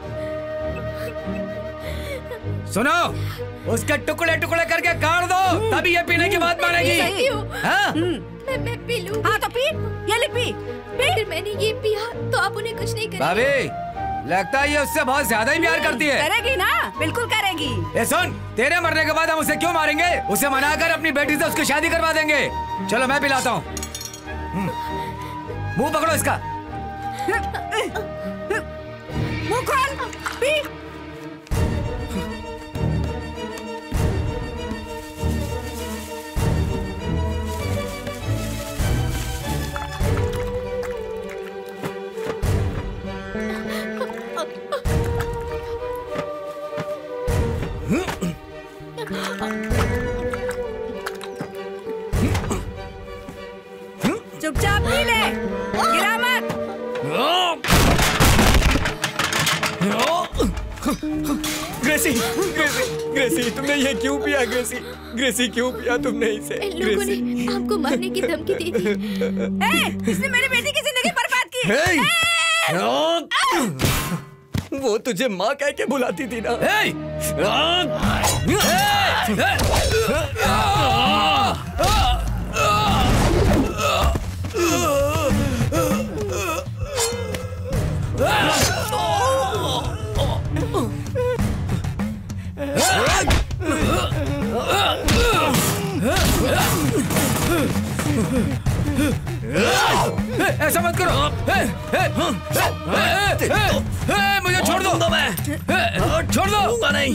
सुनो, उसके टुकड़े टुकड़े करके काट दो, तभी ये पीने की बात मानेगी। हाँ? मैं मैं पी लूंगी। हाँ तो पी, ये ले पी। अगर मैंने ये पिया तो आप उन्हें कुछ नहीं करेंगे। भाभी लगता है ये उससे बहुत ज्यादा ही प्यार करती है। करेगी ना, बिल्कुल करेगी। ए सुन, तेरे मरने के बाद हम उसे क्यों मारेंगे? उसे मनाकर अपनी बेटी से उसकी शादी करवा देंगे। चलो मैं पिलाता हूँ। मुंह पकड़ो इसका। मुंह खोल, पी। चुपचाप पी ले, गिरा मत। ग्रेसी, ग्रेसी, ग्रेसी, तुमने ये क्यों पिया? ग्रेसी, ग्रेसी क्यों पिया तुमने इसे? इन लोगों ने आपको मारने की धमकी दी थी। ए, इसने मेरी बेटी की जिंदगी बर्बाद की। वो तुझे माँ कह के बुलाती थी ना। ऐसा मत करो। ए, ए, ए, ए, ए, मुझे छोड़ दो। मैं छोड़ दो। नहीं।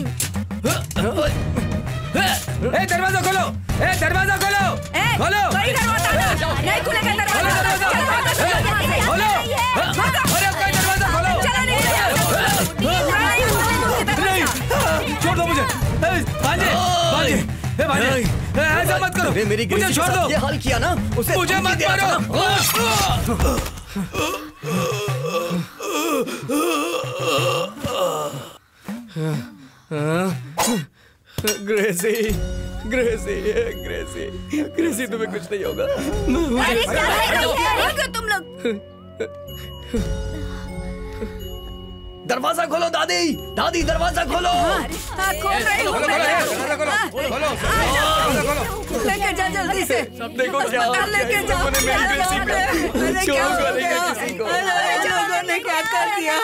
ए, दरवाजा खोलो। ए, दरवाजा खोलो। खोलो। नहीं खुलेगा दरवाजा। खोलो। अरे कोई दरवाजा खोलो। ऐसा मत करो, मेरी मुझे छोड़ दो। ये हाल किया ना उसे, मुझे मत मारो। ग्रेसी, ग्रेसी, ग्रेसी, ग्रेसी, तुम्हें कुछ नहीं होगा। अरे क्या है तुम लोग? दरवाजा खोलो दादी, दादी दरवाजा खोलो। हाँ, खोल रही हूँ। लेके जा जल्दी से। सब देखो क्या लेके जाओ। अरे क्या हो गया? अरे लोगों ने क्या कर दिया?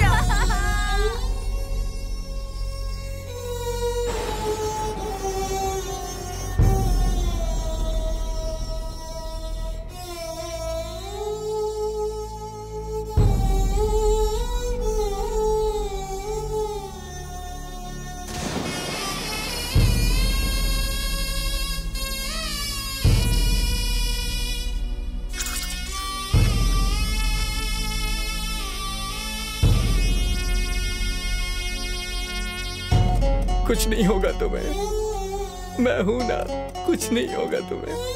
कुछ नहीं होगा तुम्हें, मैं हूं ना, कुछ नहीं होगा तुम्हें।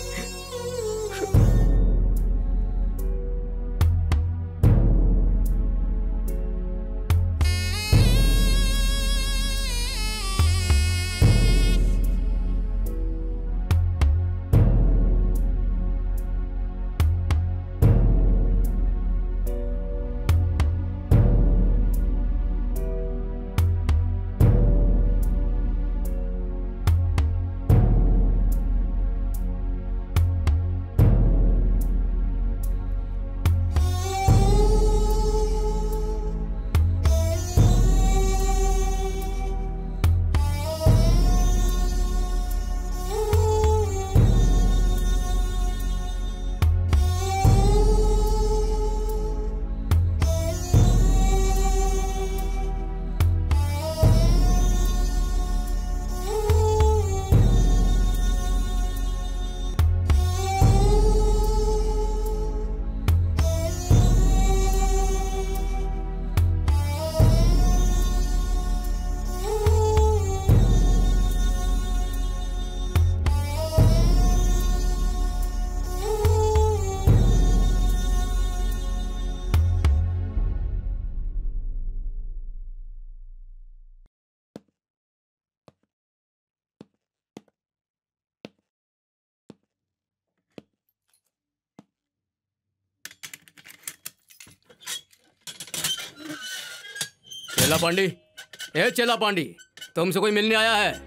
चेला पांडी, ए चेला पांडी, तुमसे कोई मिलने आया है?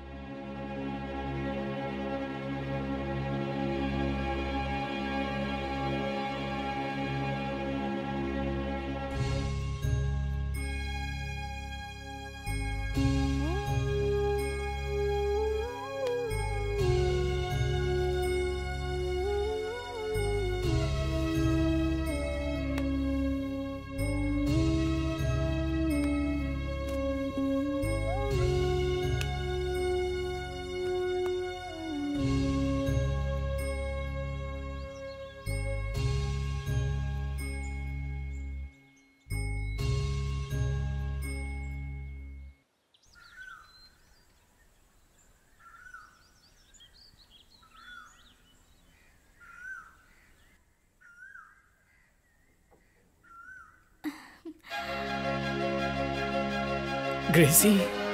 ग्रेसी,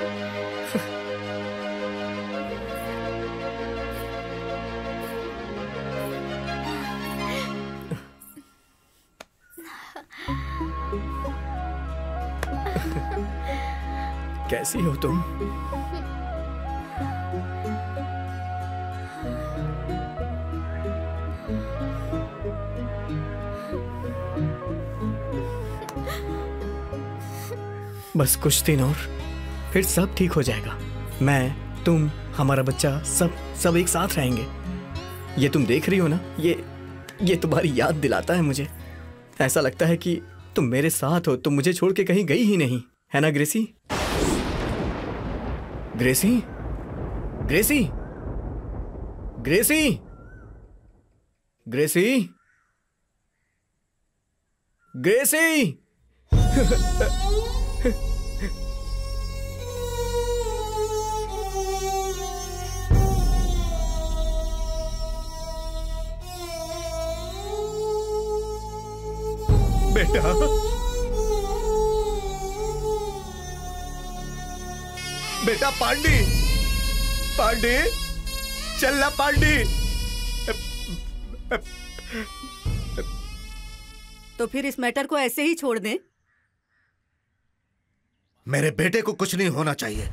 कैसी हो तुम? बस कुछ दिन और फिर सब ठीक हो जाएगा। मैं, तुम, हमारा बच्चा, सब सब एक साथ रहेंगे। ये तुम देख रही हो ना, ये ये तुम्हारी याद दिलाता है मुझे। ऐसा लगता है कि तुम मेरे साथ हो, तुम मुझे छोड़ के कहीं गई ही नहीं, है ना ग्रेसी? ग्रेसी, ग्रेसी, ग्रेसी, ग्रेसी, ग्रेसी। बेटा बेटा पांडी, पांडी, चलना पांडी। तो फिर इस मैटर को ऐसे ही छोड़ दें? मेरे बेटे को कुछ नहीं होना चाहिए।